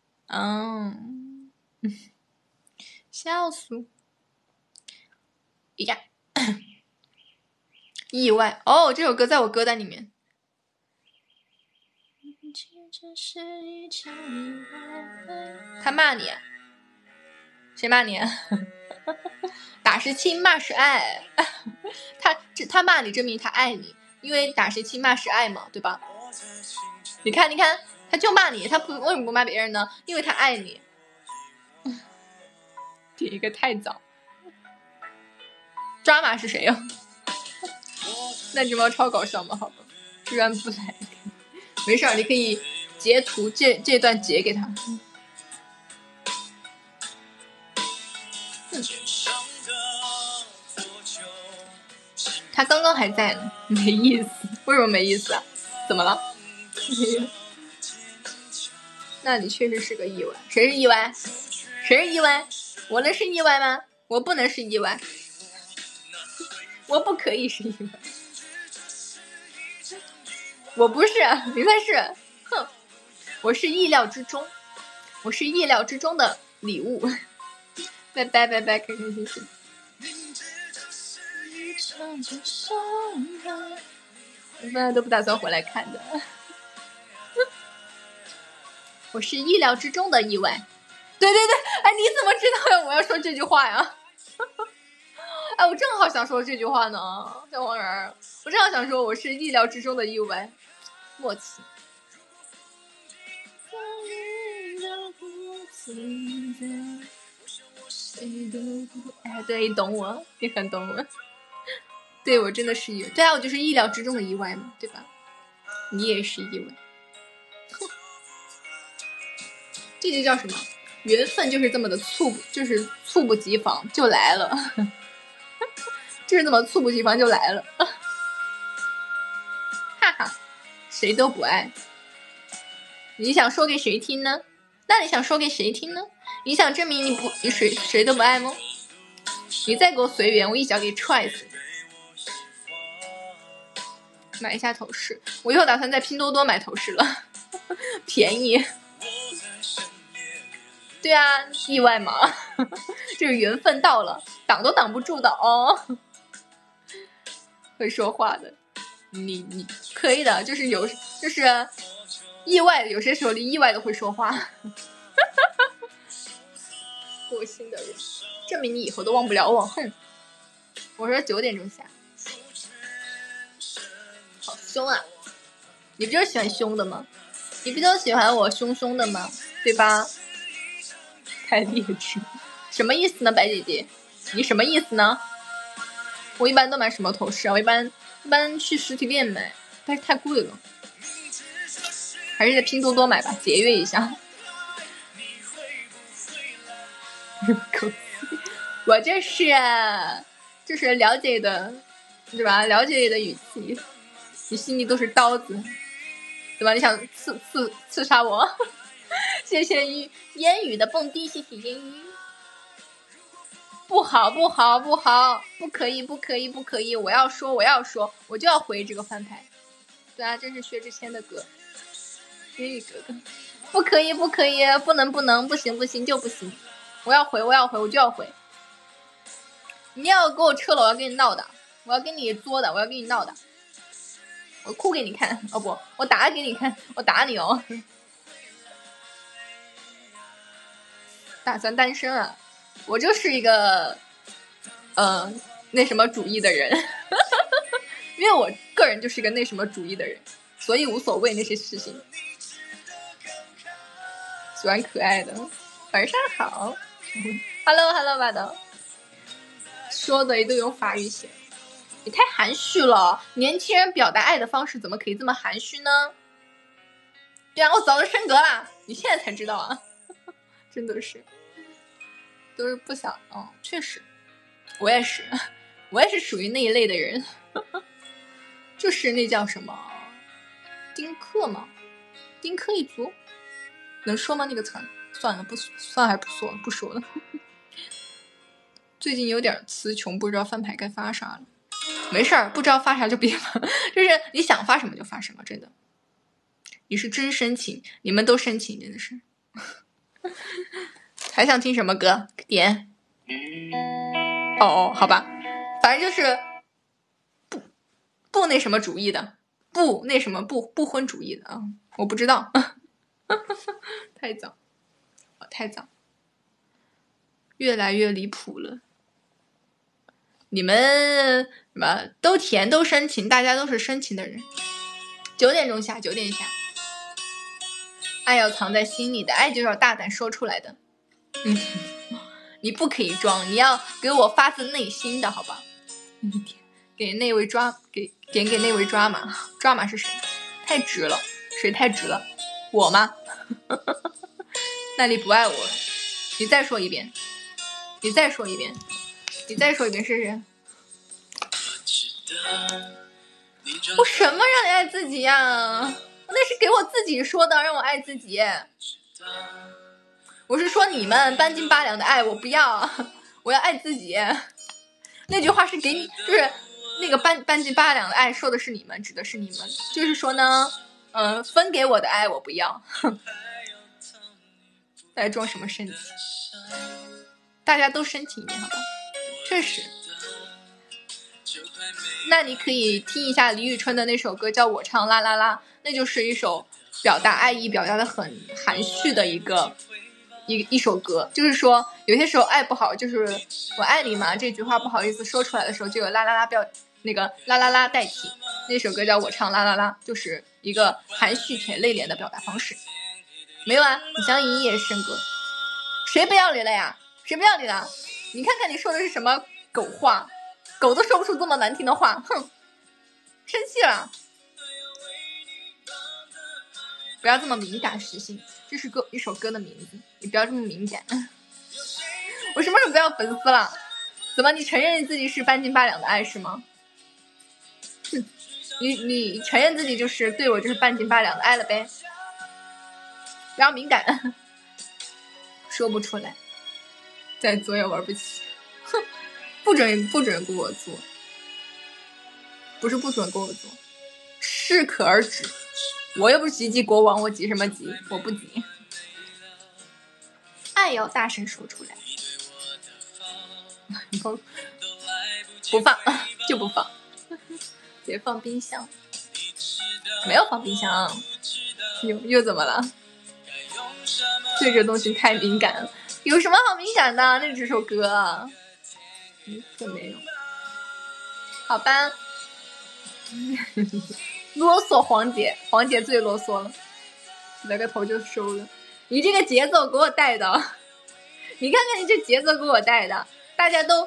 酵素呀，意外哦，这首歌在我歌单里面。他骂你？ 谁骂你？打是亲，骂是爱。他骂你，证明他爱你，因为打是亲，骂是爱嘛，对吧？你看，他就骂你，他为什么不骂别人呢？因为他爱你。第一个太早。抓马是谁呀？那只猫超搞笑吗？好吧，居然不来。没事，你可以截图这段截给他。他刚刚还在呢，没意思。为什么没意思啊？怎么了？那你确实是个意外。谁是意外？谁是意外？我能是意外吗？我不能是意外。我不可以是意外。我不是，你才是。哼，我是意料之中，我是意料之中的礼物。拜拜拜拜，开开心心。我本来都不打算回来看的。我是意料之中的意外。对，哎，你怎么知道我要说这句话呀？哎，我正好想说这句话呢，小黄人，我正好想说我是意料之中的意外，默契。哎，对，你懂我，你很懂我。对，我真的是意外。对啊，我就是意料之中的意外嘛，对吧？你也是意外。这就叫什么？缘分就是这么的猝不及防就来了。就是这么猝不及防就来了。哈哈，谁都不爱。你想说给谁听呢？那你想说给谁听呢？你想证明你谁都不爱吗？你再给我随缘，我一脚给踹死。买一下头饰，我以后打算在拼多多买头饰了，便宜。对啊，意外嘛，这是缘分到了，挡都挡不住的哦。会说话的，你可以的，就是意外的，有些时候你意外的会说话。过心的人，证明你以后都忘不了我。哼，我说9点钟下，好凶啊！你不就是喜欢凶的吗？你不就喜欢我凶凶的吗？对吧？太励志，什么意思呢，白姐姐？你什么意思呢？我一般都买什么头饰啊？我一般去实体店买，但是太贵了，还是在拼多多买吧，节约一下。我这是了解的，对吧？了解的语气，你心里都是刀子，对吧？你想刺杀我？谢谢烟雨的蹦迪，谢谢烟雨。不好，不可以！我要说，我就要回这个翻牌。对啊，这是薛之谦的歌，烟雨哥哥。不可以，不能，不行就不行。我要回，我就要回。你要给我撤了，我要跟你闹的，我要跟你作的，我要跟你闹的，我哭给你看，哦不，我打给你看，我打你哦。打算单身啊？我就是一个那什么主义的人。因为我个人就是一个那什么主义的人，所以无所谓那些事情。喜欢可爱的，晚上好。Hello 巴豆，说的都用法语写，你太含蓄了。年轻人表达爱的方式怎么可以这么含蓄呢？对啊，我早就升格了，你现在才知道啊。真的是，都是不想。确实，我也是属于那一类的人。就是那叫什么丁克嘛，丁克一族，能说吗那个词儿？算了，还是不说了。最近有点词穷，不知道翻牌该发啥了。没事儿，不知道发啥就别发，就是你想发什么就发什么，真的。你是真深情，你们都深情，真的是。还想听什么歌？点。好吧，反正就是不那什么主义的，不那什么不婚主义的啊，我不知道。太早。 越来越离谱了。你们什么都甜都深情，大家都是深情的人。9点钟下，9点下。爱要藏在心里的，爱就是要大胆说出来的。你不可以装，你要给我发自内心的，好吧？给那位点给那位抓马，抓马是谁？太直了，谁太直了？我吗？那你不爱我了？你再说一遍，你再说一遍，你再说一遍试试。我什么让你爱自己呀？那是给我自己说的，让我爱自己。我是说你们半斤八两的爱我不要，我要爱自己。那句话是给你，就是那个半斤八两的爱说的是你们，指的是你们，就是说呢，分给我的爱我不要。在装什么深情？大家都深情一点好吧？确实。那你可以听一下李宇春的那首歌叫我唱啦啦啦，那就是一首表达爱意表达的很含蓄的一首歌，就是说有些时候爱不好，就是我爱你嘛这句话不好意思说出来的时候，就有啦啦啦那个啦啦啦代替。那首歌叫我唱啦啦啦，就是一个含蓄且内敛的表达方式。没有啊，李湘莹也是笙歌。谁不要脸了呀？谁不要脸了？你看看你说的是什么狗话，狗都说不出这么难听的话，哼，生气了。不要这么敏感，实心，这是一首歌的名字，你不要这么敏感。我什么时候不要粉丝了？怎么你承认自己是半斤八两的爱是吗？你承认自己就是对我就是半斤八两的爱了呗？不要敏感，说不出来，再做也玩不起。哼，不准跟我做，不是不准跟我做，适可而止。我又不是急国王，我急什么急？我不急。爱要大声说出来。不放就不放，别放冰箱。没有放冰箱，又怎么了？对这东西太敏感了，有什么好敏感的？那只首歌，真没有。好吧。啰嗦黄姐最啰嗦了，洗了个头就收了。你这个节奏给我带的，你看看你这节奏给我带的，大家都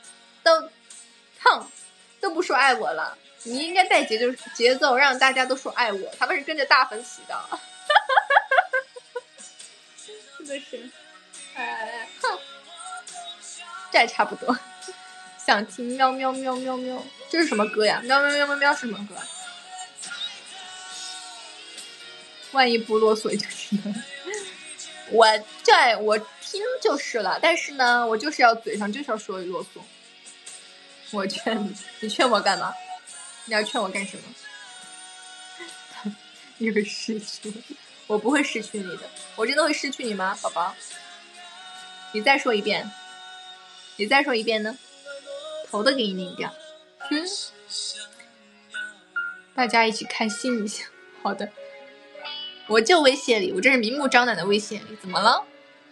不说爱我了，你应该带节奏让大家都说爱我，他们是跟着大粉起的。真的是，哼，这还差不多。想听喵喵喵喵喵，这是什么歌呀？喵喵喵喵喵是什么歌？万一不啰嗦就知道。我听就是了，但是呢，我就是要嘴上就是要说啰嗦。我劝你，你劝我干嘛？你要劝我干什么？你会失去我，不会失去你的。我真的会失去你吗，宝宝？你再说一遍，你再说一遍呢？头都给你拧掉。大家一起开心一下。好的。我就威胁你，我这是明目张胆的威胁你，怎么了？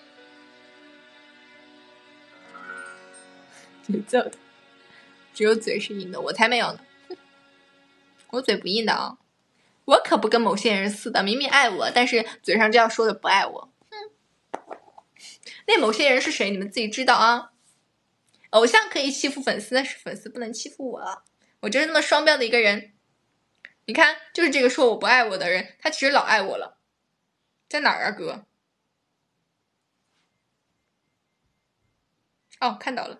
你揍的，只有嘴是硬的，我才没有呢。我嘴不硬的啊，我可不跟某些人似的，明明爱我，但是嘴上这样说的不爱我。那某些人是谁？你们自己知道啊。偶像可以欺负粉丝，但是粉丝不能欺负我。我就是那么双标的一个人。你看，就是这个说我不爱我的人，他其实老爱我了。在哪儿啊，哥？哦，看到了。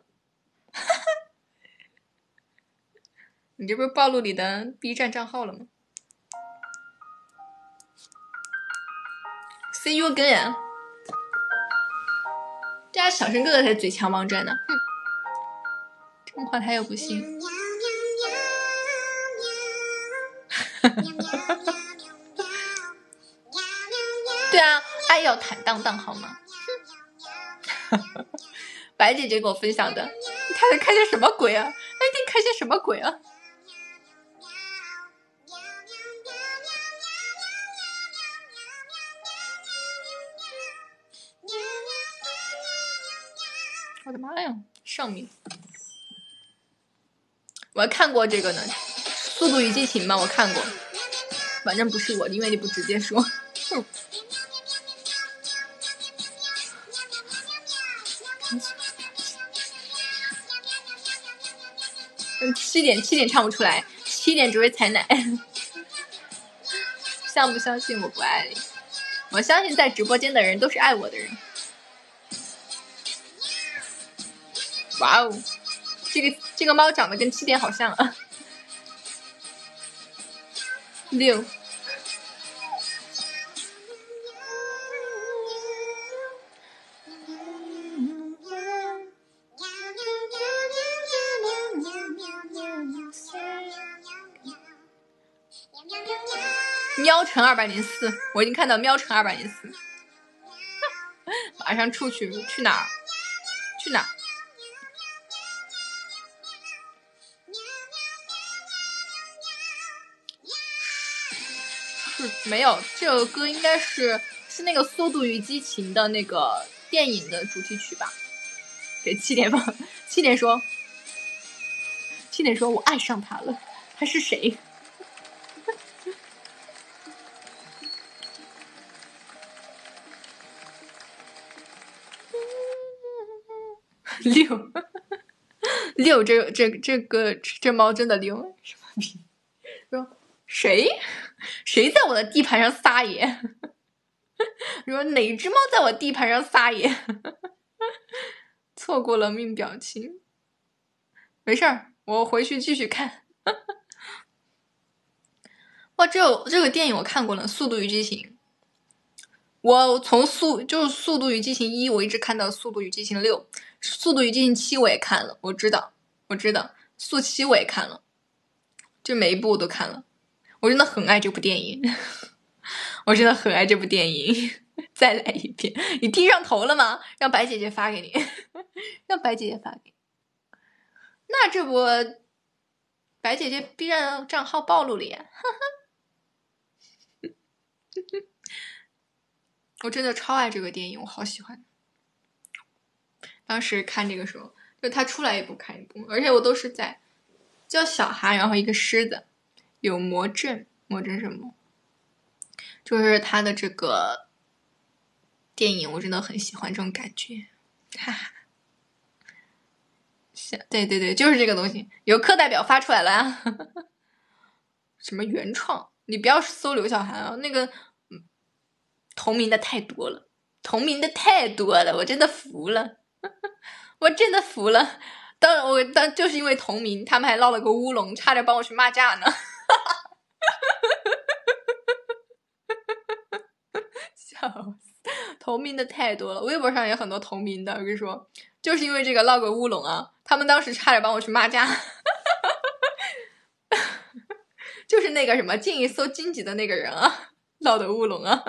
你这不是暴露你的 B 站账号了吗 ？See you again。这家小生哥哥才嘴强王者呢。哼，这么话他又不信。对啊，爱要坦荡荡好吗？白姐姐给我分享的，他在看些什么鬼啊？他一定看些什么鬼啊？ 我的妈呀，上面我还看过这个呢，《速度与激情》嘛，我看过，反正不是我，因为你不直接说。7点唱不出来，7点只会采奶。相不相信我不爱你？我相信在直播间的人都是爱我的人。哇哦，这个猫长得跟7点好像啊。6。喵乘204，我已经看到喵乘204，马上出去，去哪儿？去哪儿？没有，这个歌应该是那个《速度与激情》的那个电影的主题曲吧？给7点放，7点说我爱上他了，他是谁？6，这猫真的6，什么逼？说谁在我的地盘上撒野？说哪只猫在我地盘上撒野？错过了命表情，没事儿，我回去继续看。哇，这个电影我看过了，《速度与激情》。我从速度与激情1，我一直看到速度与激情6，速度与激情7我也看了，我知道，速7我也看了，就每一部我都看了，我真的很爱这部电影，我真的很爱这部电影。再来一遍，你剃上头了吗？让白姐姐发给你，让白姐姐发给你。那这不白姐姐 B 站账号暴露了呀，哈哈。我真的超爱这个电影，我好喜欢。当时看这个时候，就他出来一部看一部，而且我都是在叫小孩，然后一个狮子，有魔怔什么？就是他的这个电影，我真的很喜欢这种感觉，哈哈。对，就是这个东西，有课代表发出来了呀。什么原创？你不要搜刘晓涵啊，那个同名的太多了，我真的服了，我真的服了。当就是因为同名，他们还闹了个乌龙，差点帮我去骂架呢。笑死！同名的太多了，微博上也很多同名的。我跟你说，就是因为这个闹个乌龙啊，他们当时差点帮我去骂架。就是那个什么进一搜荆棘的那个人啊，闹的乌龙啊。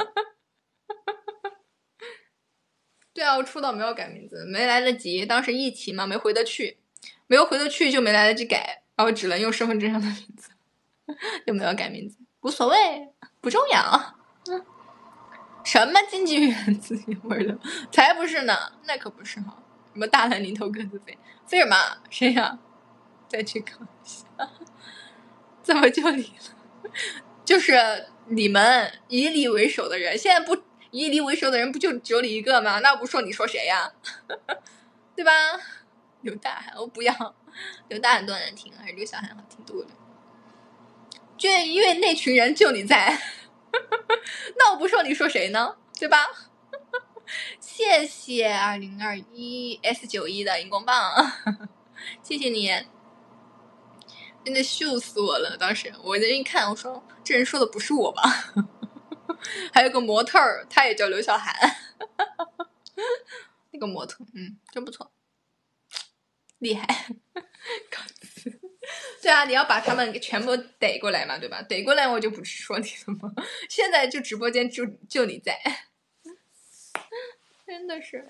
对啊，我出道没有改名字，没来得及，当时疫情嘛，没回得去就没来得及改，然后只能用身份证上的名字，就没有改名字，无所谓，不重要。什么经纪人自己味的，才不是呢，那可不是哈。什么大蓝领头鸽子飞，飞什么？谁呀？再去看一下，怎么就你了？就是你们以你为首的人，现在不以你为首的人不就只有你一个吗？那不说你说谁呀？对吧？刘大涵，我不要，刘大涵多难听，还是刘小涵好听多了。就因为那群人就你在，那我不说你说谁呢？对吧？谢谢2021 S91的荧光棒，谢谢你。真的秀死我了！当时我在那一看，我说这人说的不是我吧？还有个模特儿，他也叫刘晓涵，那个模特，真不错，厉害。对啊，你要把他们全部逮过来嘛，对吧？逮过来我就不说你了吗？现在就直播间就你在，真的是。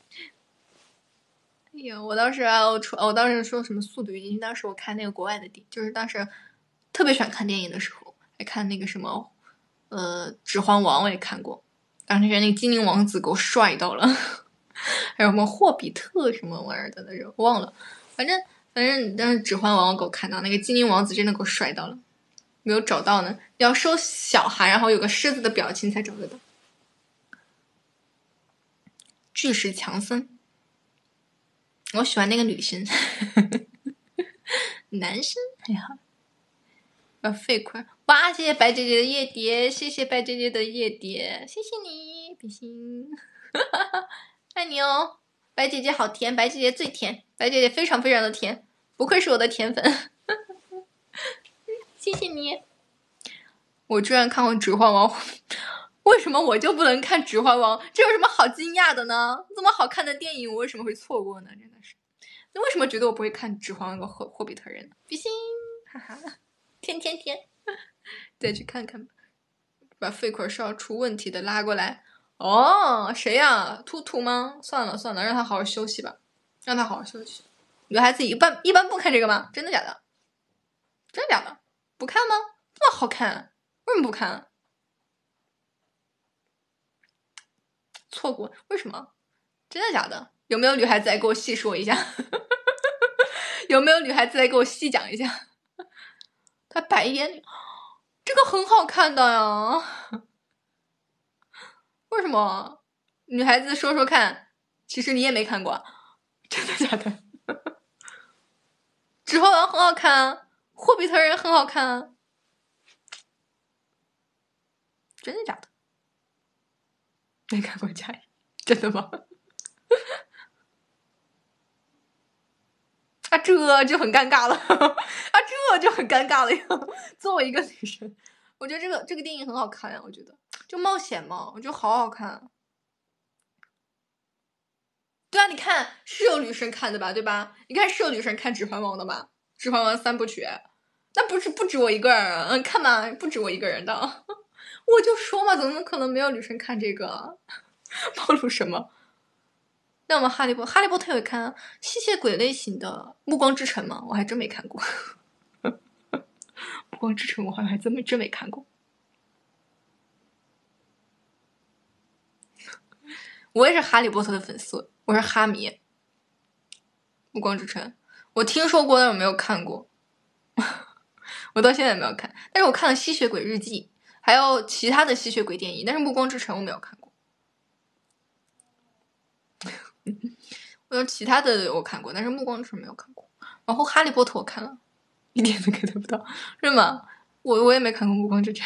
哎呀，我当时啊，我当时说什么速度与激情，当时我看那个国外的电影，就是当时特别喜欢看电影的时候，还看那个什么指环王我也看过，当时觉得那个精灵王子给我帅到了。 还有什么霍比特什么玩意儿的那种，忘了。反正，但是《指环王》我给我看到那个精灵王子真的给我帅到了，没有找到呢。要收小孩，然后有个狮子的表情才找得到。巨石强森，我喜欢那个女生，男生还好。废块，哇！谢谢白姐姐的夜蝶，谢谢白姐姐的夜蝶，谢谢你，比心，爱你哦。白姐姐好甜，白姐姐最甜，白姐姐非常非常的甜，不愧是我的甜粉，谢谢你。我居然看过《指环王》，为什么我就不能看《指环王》？这有什么好惊讶的呢？这么好看的电影，我为什么会错过呢？真的是，那为什么觉得我不会看《指环王》和霍比特人呢？比心，哈哈，甜甜甜。再去看看吧，把废块是要出问题的拉过来。哦，谁呀？兔兔吗？算了算了，让他好好休息吧，让他好好休息。女孩子一般不看这个吗？真的假的？真的假的？不看吗？这么好看，为什么不看？错过？为什么？真的假的？有没有女孩子来给我细说一下？有没有女孩子来给我细讲一下？他白眼，这个很好看的呀。为什么？女孩子说说看，其实你也没看过，真的假的？指环王很好看，霍比特人很好看，真的假的？没看过佳怡，真的吗？啊，这就很尴尬了，啊，这就很尴尬了呀。作为一个女生，我觉得这个电影很好看呀，我觉得就冒险嘛，我觉得好好看。对啊，你看是有女生看的吧，对吧？你看是有女生看《指环王》的吧，《指环王》3部曲，那不止我一个人，看嘛，不止我一个人的。我就说嘛，怎么可能没有女生看这个？暴露什么？那我们哈利波特有看吸血鬼类型的《暮光之城》吗？我还真没看过。暮光之城我好像还真没看过。我也是哈利波特的粉丝，我是哈迷。暮光之城，我听说过，但我没有看过。我到现在没有看，但是我看了《吸血鬼日记》，还有其他的吸血鬼电影，但是《暮光之城》我没有看过。我有其他的我看过，但是《暮光之城》没有看过。然后《哈利波特》我看了，一点都 get 不到，是吗？我也没看过《暮光之城》。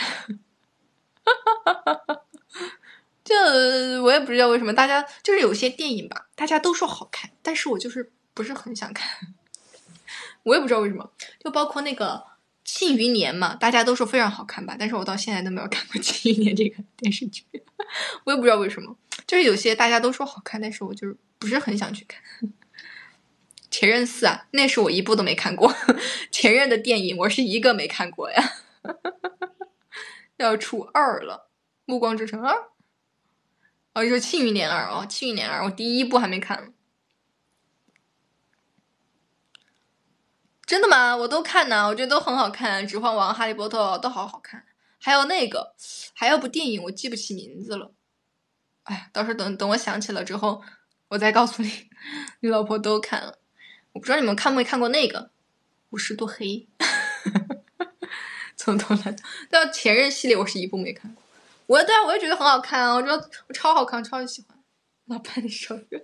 这我也不知道为什么大家就是有些电影吧，大家都说好看，但是我就是不是很想看。我也不知道为什么，就包括那个《庆余年》嘛，大家都说非常好看吧，但是我到现在都没有看过《庆余年》这个电视剧。我也不知道为什么，就是有些大家都说好看，但是我就是不是很想去看。前任4啊，那是我一部都没看过。前任的电影我是一个没看过呀。要出2了，《暮光之城2》。哦，你说《庆余年2》哦，《庆余年2》我第1部还没看。真的吗？我都看呢，我觉得都很好看，《指环王》《哈利波特》都好好看。还有那个，还有部电影我记不起名字了。哎，到时候等我想起了之后，我再告诉你。你老婆都看了，我不知道你们看没看过那个《50度黑》。从头来到前任系列，我是一部没看过。我也觉得很好看啊，我觉得我超好看，超级喜欢。老潘你说的。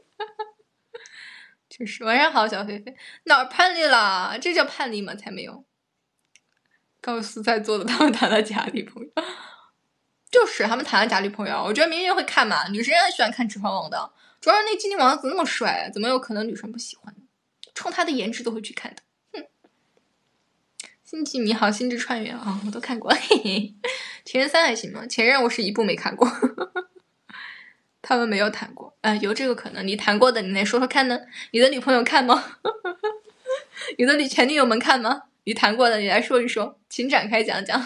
就是晚上好，小菲菲，哪儿叛逆了？这叫叛逆吗？才没有。告诉在座的他们谈了假女朋友，就是他们谈了假女朋友。我觉得明明会看嘛，女生也很喜欢看《指环王》的，主要是那精灵王子那么帅，怎么有可能女生不喜欢？冲他的颜值都会去看的。哼。星际迷航、星际穿越啊，我都看过。嘿嘿。前任3还行吗？前任我是一部没看过。他们没有谈过，有这个可能。你谈过的，你来说说看呢？你的女朋友看吗？你的前女友们看吗？你谈过的，你来说一说，请展开讲讲。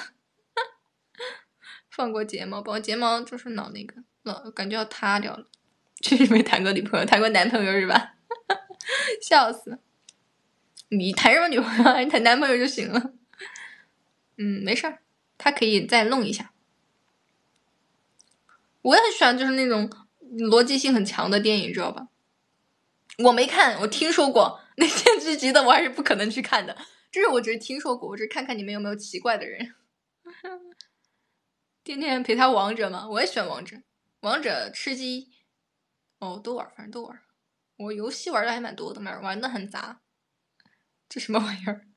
放过睫毛，把我睫毛就是脑那个，感觉要塌掉了。确实没谈过女朋友，谈过男朋友是吧？笑死！你谈什么女朋友？你谈男朋友就行了。没事儿，他可以再弄一下。我也很喜欢，就是那种逻辑性很强的电影，知道吧？ 我没看，我听说过那电视剧的，我还是不可能去看的。这我只是听说过，我只是看看你们有没有奇怪的人。天天陪他王者嘛，我也喜欢王者，王者吃鸡，哦，都玩，反正都玩。我游戏玩的还蛮多的嘛，玩的很杂。这什么玩意儿？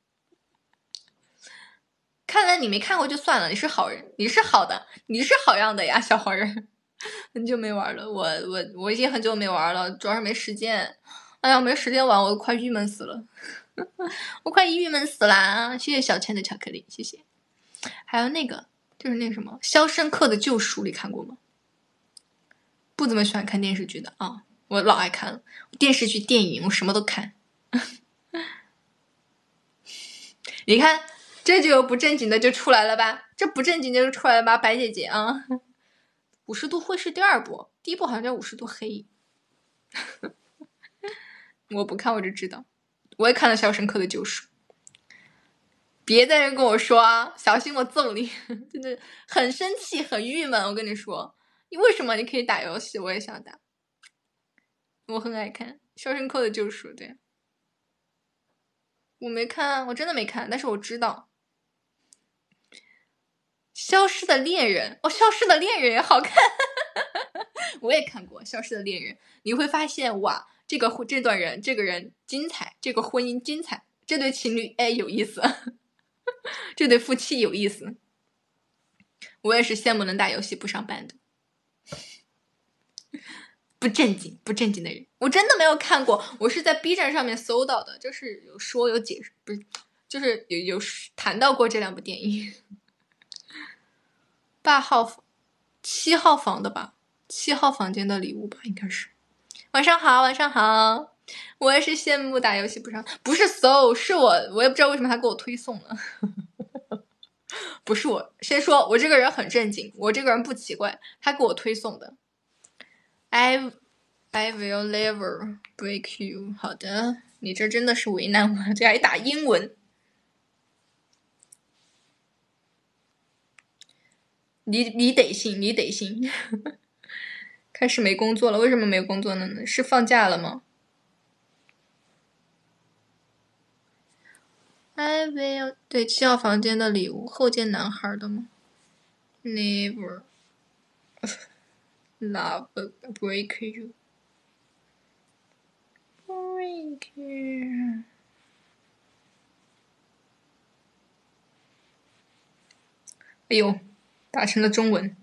看来你没看过就算了，你是好人，你是好的，你是好样的呀，小黄人。很久没玩了，我已经很久没玩了，主要是没时间。哎呀，没时间玩，我都快郁闷死了，我快郁闷死啦！谢谢小千的巧克力，谢谢。还有那个，就是那什么《肖申克的救赎》，你看过吗？不怎么喜欢看电视剧的啊，我老爱看了电视剧、电影，我什么都看。你看，这就有不正经的就出来了吧？这不正经的就出来了吧？白姐姐啊，50度灰是第2部，第1部好像叫50度黑。我不看我就知道，我也看了《肖申克的救赎》。别在这跟我说啊，小心我揍你！真的很生气，很郁闷。我跟你说，你为什么你可以打游戏？我也想打。我很爱看《肖申克的救赎》，对。我没看，我真的没看，但是我知道。消失的恋人，哦，消失的恋人也好看。我也看过《消失的恋人》，你会发现哇，这个人精彩，这个婚姻精彩，这对情侣哎有意思，这对夫妻有意思。我也是羡慕能打游戏不上班的，不正经的人，我真的没有看过，我是在 B 站上面搜到的，就是有说有解释，不是，就是有谈到过这2部电影。7号房的吧，7号房间的礼物吧，应该是。晚上好，晚上好。我也是羡慕打游戏不上，不是搜，是我也不知道为什么他给我推送了。不是我，先说我这个人很正经，我这个人不奇怪，他给我推送的。I will never break you。好的，你这真的是为难我，这还打英文。你得信，你得信。开始没工作了，为什么没工作呢？是放假了吗？I will 对7号房间的礼物，后见男孩的吗 ？Never love break you break you。哎呦，打成了中文。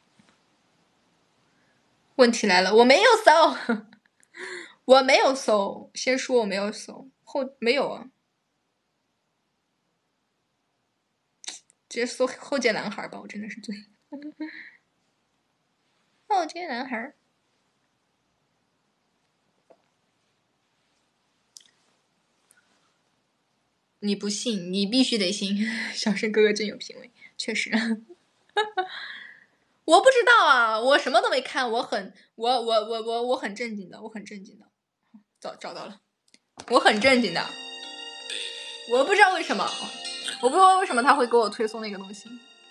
问题来了，我没有搜，我没有搜，先说我没有搜，没有啊。直接搜后街男孩吧，我真的是醉。后街男孩，你不信，你必须得信。小生哥哥真有品味，确实。我不知道啊，我什么都没看，我很正经的，我很正经的。找到了，我很正经的。我不知道为什么，我不知道为什么他会给我推送那个东西。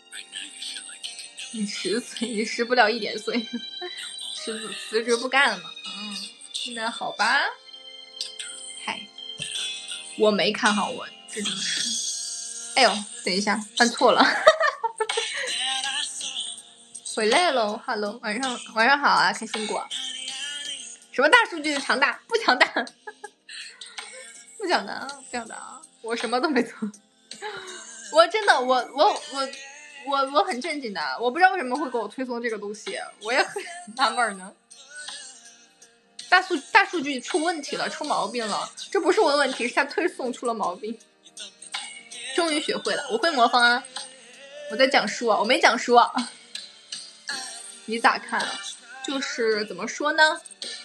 你10岁，你10不了1点岁，辞职不干了嘛？那好吧。嗨，我没看好，我这真是。哎呦，等一下，犯错了。回来喽 ，Hello， 晚上好啊，开心果。什么大数据强大？不强大，不强大，不强大，我什么都没做。我真的，我很正经的，我不知道为什么会给我推送这个东西，我也很纳闷呢。大数据出问题了，出毛病了，这不是我的问题，是他推送出了毛病。终于学会了，我会魔方啊！我在讲书啊，我没讲书啊。你咋看啊？就是怎么说呢？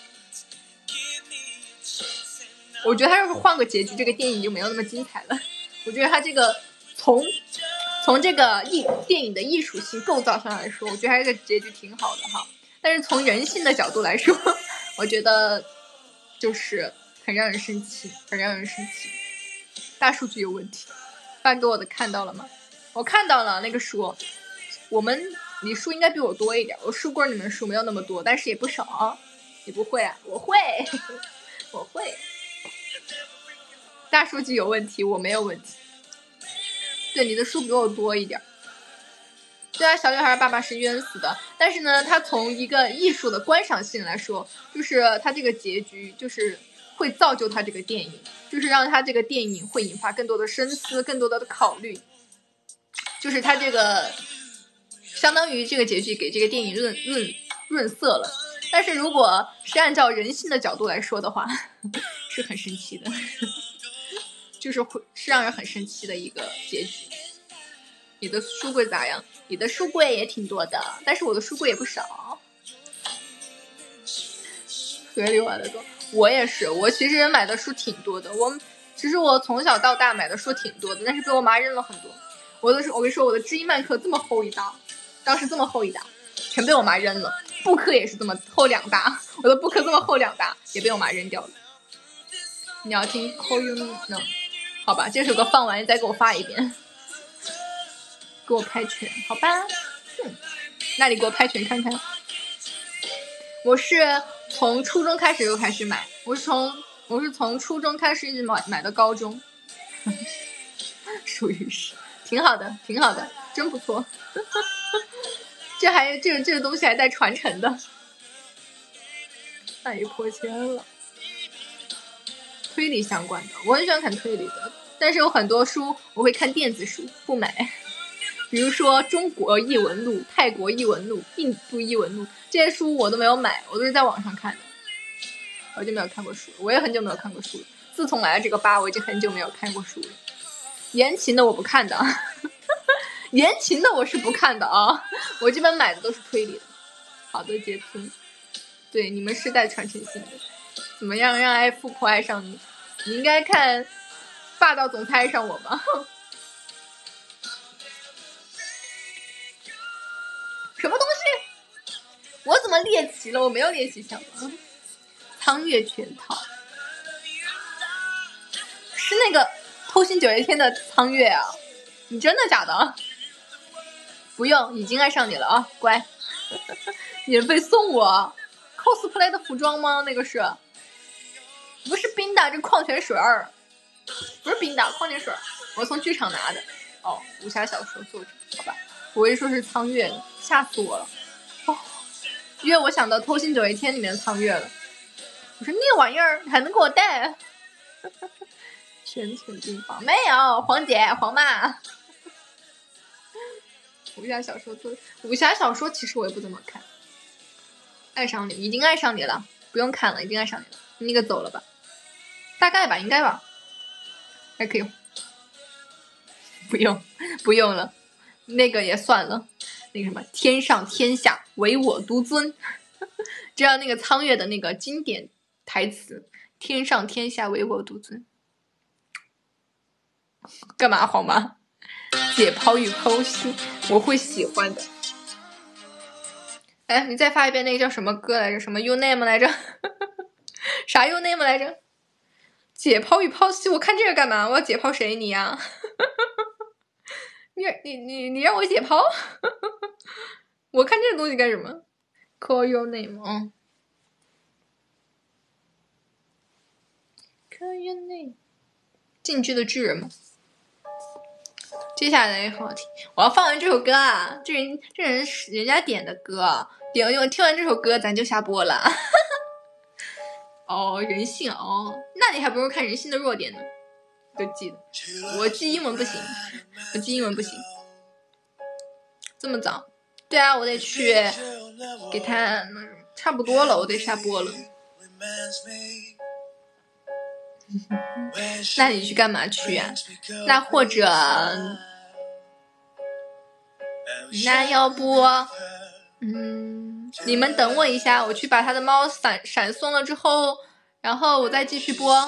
我觉得他要是换个结局，这个电影就没有那么精彩了。我觉得他这个从这个电影的艺术性构造上来说，我觉得他这个结局挺好的哈。但是从人性的角度来说，我觉得就是很让人生气，很让人生气。大数据有问题，发给我的看到了吗？我看到了那个书，你书应该比我多一点，我书柜里面书没有那么多，但是也不少。你不会啊？我会， 我会。大数据有问题，我没有问题。对，你的书比我多一点。对啊，小女孩爸爸是冤死的，但是呢，他从一个艺术的观赏性来说，就是他这个结局就是会造就他这个电影，就是让他这个电影会引发更多的深思，更多的考虑，就是他这个相当于这个结局给这个电影润色了。但是如果是按照人性的角度来说的话，是很生气的，就是是让人很生气的一个结局。你的书柜咋样？你的书柜也挺多的，但是我的书柜也不少。河流玩的多，我也是。我其实买的书挺多的，其实我从小到大买的书挺多的，但是被我妈扔了很多。我跟你说，我的知音漫课这么厚一沓，当时这么厚一沓，全被我妈扔了。布克也是这么厚2沓，我的布克这么厚2沓，也被我妈扔掉了。你要听 Call You No？ 好吧，这首歌放完再给我发一遍。给我拍拳，好吧？那你给我拍拳看看。我是从初中开始就开始买，我是从初中开始一直买到高中，属于是挺好的，挺好的，真不错。这个东西还带传承的。那也破千了。推理相关的，我很喜欢看推理的，但是有很多书我会看电子书，不买。比如说中国异闻录、泰国异闻录、印度异闻录，这些书我都没有买，我都是在网上看的。我就没有看过书，我也很久没有看过书了。自从来了这个吧，我已经很久没有看过书了。言情的我不看的，言情的我是不看的啊。我这边买的都是推理的。好的，截图。对，你们是带传承性的。怎么样让爱富婆爱上你？你应该看霸道总裁爱上我吧。什么东西？我怎么猎奇了？我没有猎奇想法。苍月全套是那个偷心9月天的苍月啊？你真的假的？不用，已经爱上你了啊，乖。免费送我 cosplay 的服装吗？那个是不是冰的？这矿泉水儿不是冰的，矿泉水儿，我从剧场拿的。哦，武侠小说作者，好吧。我一说是苍月，吓死我了。哦，因为我想到偷心9月天里面的苍月了。我说那玩意儿还能给我带？全程订房没有，黄姐黄妈。武侠小说武侠小说其实我也不怎么看。爱上你，已经爱上你了，不用看了，已经爱上你了，你那个走了吧，大概吧，应该吧，还可以。不用了，那个也算了。那个什么，天上天下唯我独尊，知道那个苍月的那个经典台词，天上天下唯我独尊。干嘛好吗？解剖与剖析，我会喜欢的。哎，你再发一遍那个叫什么歌来着？什么 You Name 来着？啥 You Name 来着？解剖与剖析，我看这个干嘛？我要解剖谁？你呀？你让我解剖？我看这个东西干什么 ？Call your name， Call your name， 进击的巨人吗？接下来好听，我要放完这首歌啊！这人是人家点的歌，听完这首歌咱就下播了。哦，人性哦，那你还不如看人性的弱点呢。都记得，我记英文不行，这么早？对啊，我得去给他差不多了，我得下播了。那你去干嘛去呀？那或者，那要不，你们等我一下，我去把他的猫闪送了之后，然后我再继续播。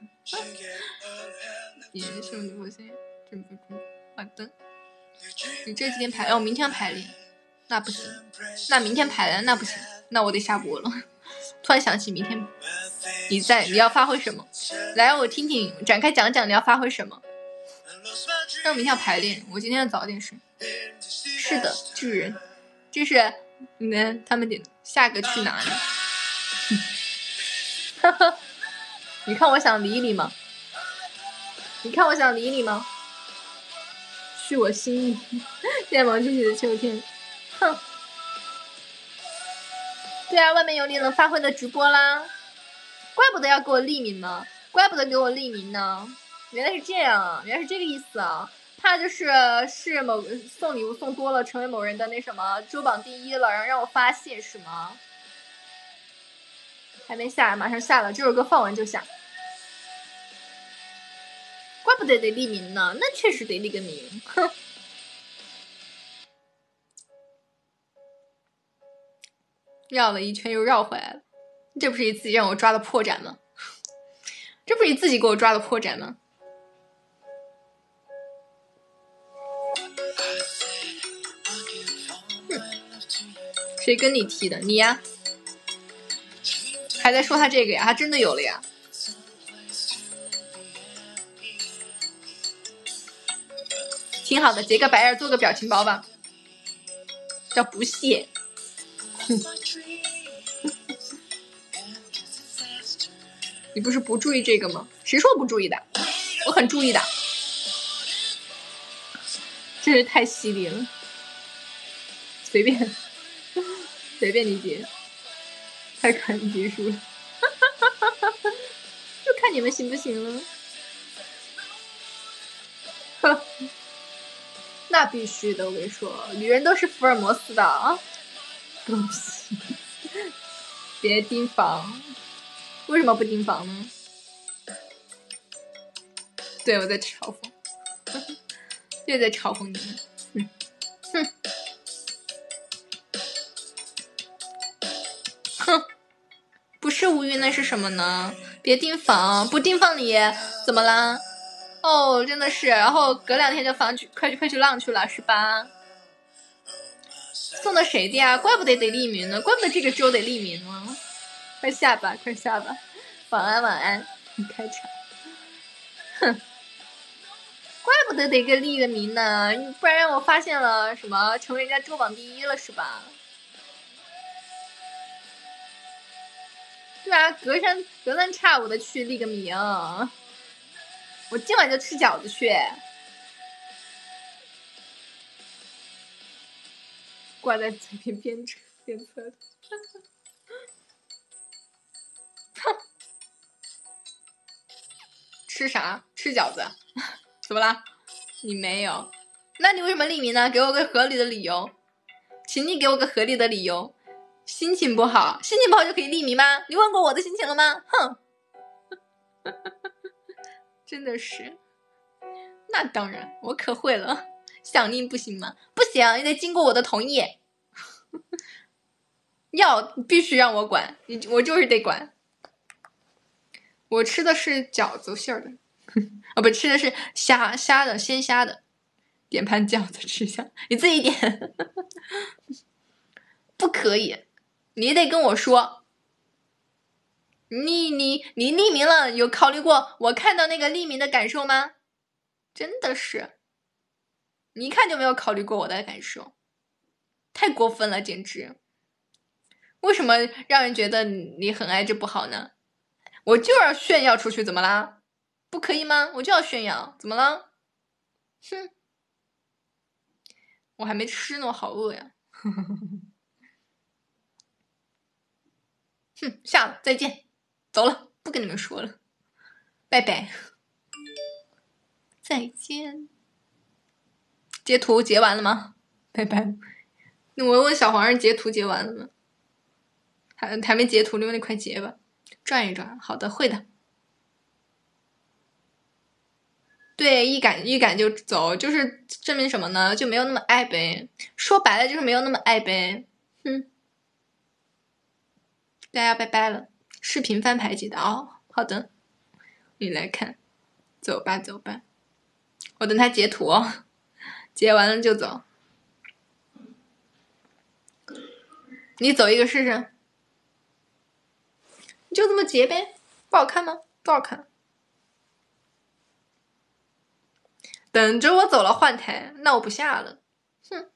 也是你不行，真不中。好的，你这几天排练，明天排练，那不行，那明天排练那不行，那我得下播了。突然想起明天你要发挥什么？来，我听听，展开讲讲你要发挥什么。让明天要排练，我今天要早点睡。是的，巨人，这是他们点下个去哪里？ 你看我想理你吗？你看我想理你吗？去我心里，恋萌气息的秋天。哼。对啊，外面有你能发挥的直播啦，怪不得要给我匿名呢，怪不得给我匿名呢。原来是这样啊，原来是这个意思啊。怕就是某送礼物送多了，成为某人的那什么周榜第一了，然后让我发现是吗？还没下，马上下了，这首歌放完就下。怪不得得匿名呢，那确实得匿个名。哼。绕了一圈又绕回来了，这不是你自己让我抓的破绽吗？这不是你自己给我抓的破绽吗？谁跟你提的？你呀？还在说他这个呀？他真的有了呀？挺好的，结个白眼，做个表情包吧，叫不屑。你不是不注意这个吗？谁说不注意的？我很注意的。真是太犀利了，随便随便你姐，太看结束了。就看你们行不行了。呵，那必须的，我跟你说，女人都是福尔摩斯的啊。东西，别盯防。为什么不盯防呢？对，我在嘲讽，又在嘲讽你们。哼，哼，不是无语那是什么呢？别盯防，不盯防你怎么啦？哦，真的是，然后隔2天就快去浪去了是吧？送的谁的呀？怪不得得匿名呢，怪不得这个周得匿名呢。快下吧，快下吧，晚安晚安。开场，哼，怪不得得立个名呢，不然让我发现了什么成为人家周榜第一了是吧？对啊，隔三差五的去立个名，我今晚就吃饺子去。挂在嘴边鞭策的。吃啥？吃饺子？怎么啦？你没有？那你为什么匿名呢？给我个合理的理由，请你给我个合理的理由。心情不好就可以匿名吗？你问过我的心情了吗？哼，真的是。那当然，我可会了。想匿不行吗？不行，你得经过我的同意。必须让我管，我就是得管。我吃的是饺子馅儿的，哦不，吃的是虾的鲜虾的。点盘饺子吃下，你自己点。不可以，你得跟我说。你匿名了，有考虑过我看到那个匿名的感受吗？真的是，你一看就没有考虑过我的感受，太过分了，简直。为什么让人觉得你很爱这不好呢？我就要炫耀出去，怎么啦？不可以吗？我就要炫耀，怎么了？哼，我还没吃呢，我好饿呀。哼，下了，再见，走了，不跟你们说了，拜拜，再见。截图截完了吗？拜拜。那我问小黄人截图截完了吗？还没截图，因为你快截吧，转一转。好的，会的。对，一赶就走，就是证明什么呢？就没有那么爱呗。说白了就是没有那么爱呗。哼，大家拜拜了。视频翻牌记得哦。好的，你来看，走吧走吧，我等他截图哦，截完了就走。你走一个试试，你就这么截呗。不好看吗？不好看。等着我走了换台，那我不下了。哼，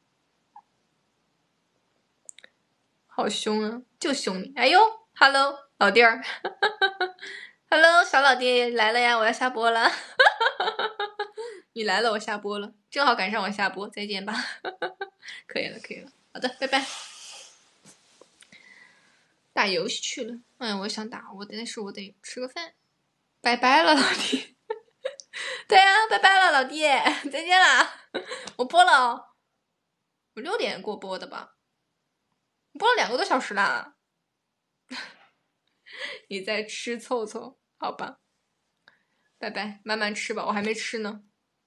好凶啊，就凶你。哎呦 ，Hello。 老弟儿，Hello， 小老弟来了呀，我要下播了。你来了，我下播了，正好赶上我下播，再见吧。可以了，可以了，好的，拜拜。打游戏去了，哎，我想打，但是我得吃个饭。拜拜了，老弟。对啊，拜拜了，老弟，再见啦。我播了哦，我6点过播的吧？我播了2个多小时啦。你在吃凑凑，好吧？拜拜，慢慢吃吧，我还没吃呢。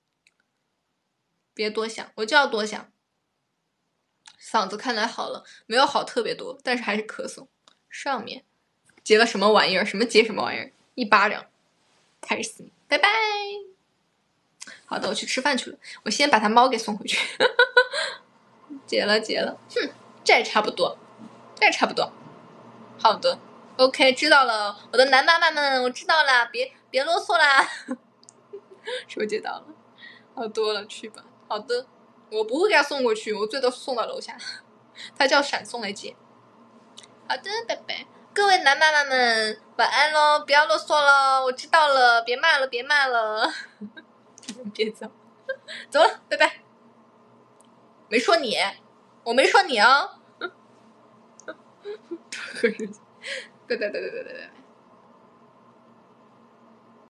别多想，我就要多想。嗓子看来好了，没有好特别多，但是还是咳嗽。上面结了什么玩意儿？什么结什么玩意儿？一巴掌，踩死你！拜拜。好的，我去吃饭去了。我先把他猫给送回去。结了，哼，这也差不多，好的 ，OK， 知道了，我的男妈妈们，我知道了，别啰嗦啦。收接到了，好多了，去吧。好的，我不会给他送过去，我最多送到楼下，他叫闪送来接。好的，拜拜，各位男妈妈们，晚安喽，不要啰嗦喽，我知道了，别骂了，别走，走了，拜拜。没说你，我没说你哦。拜拜。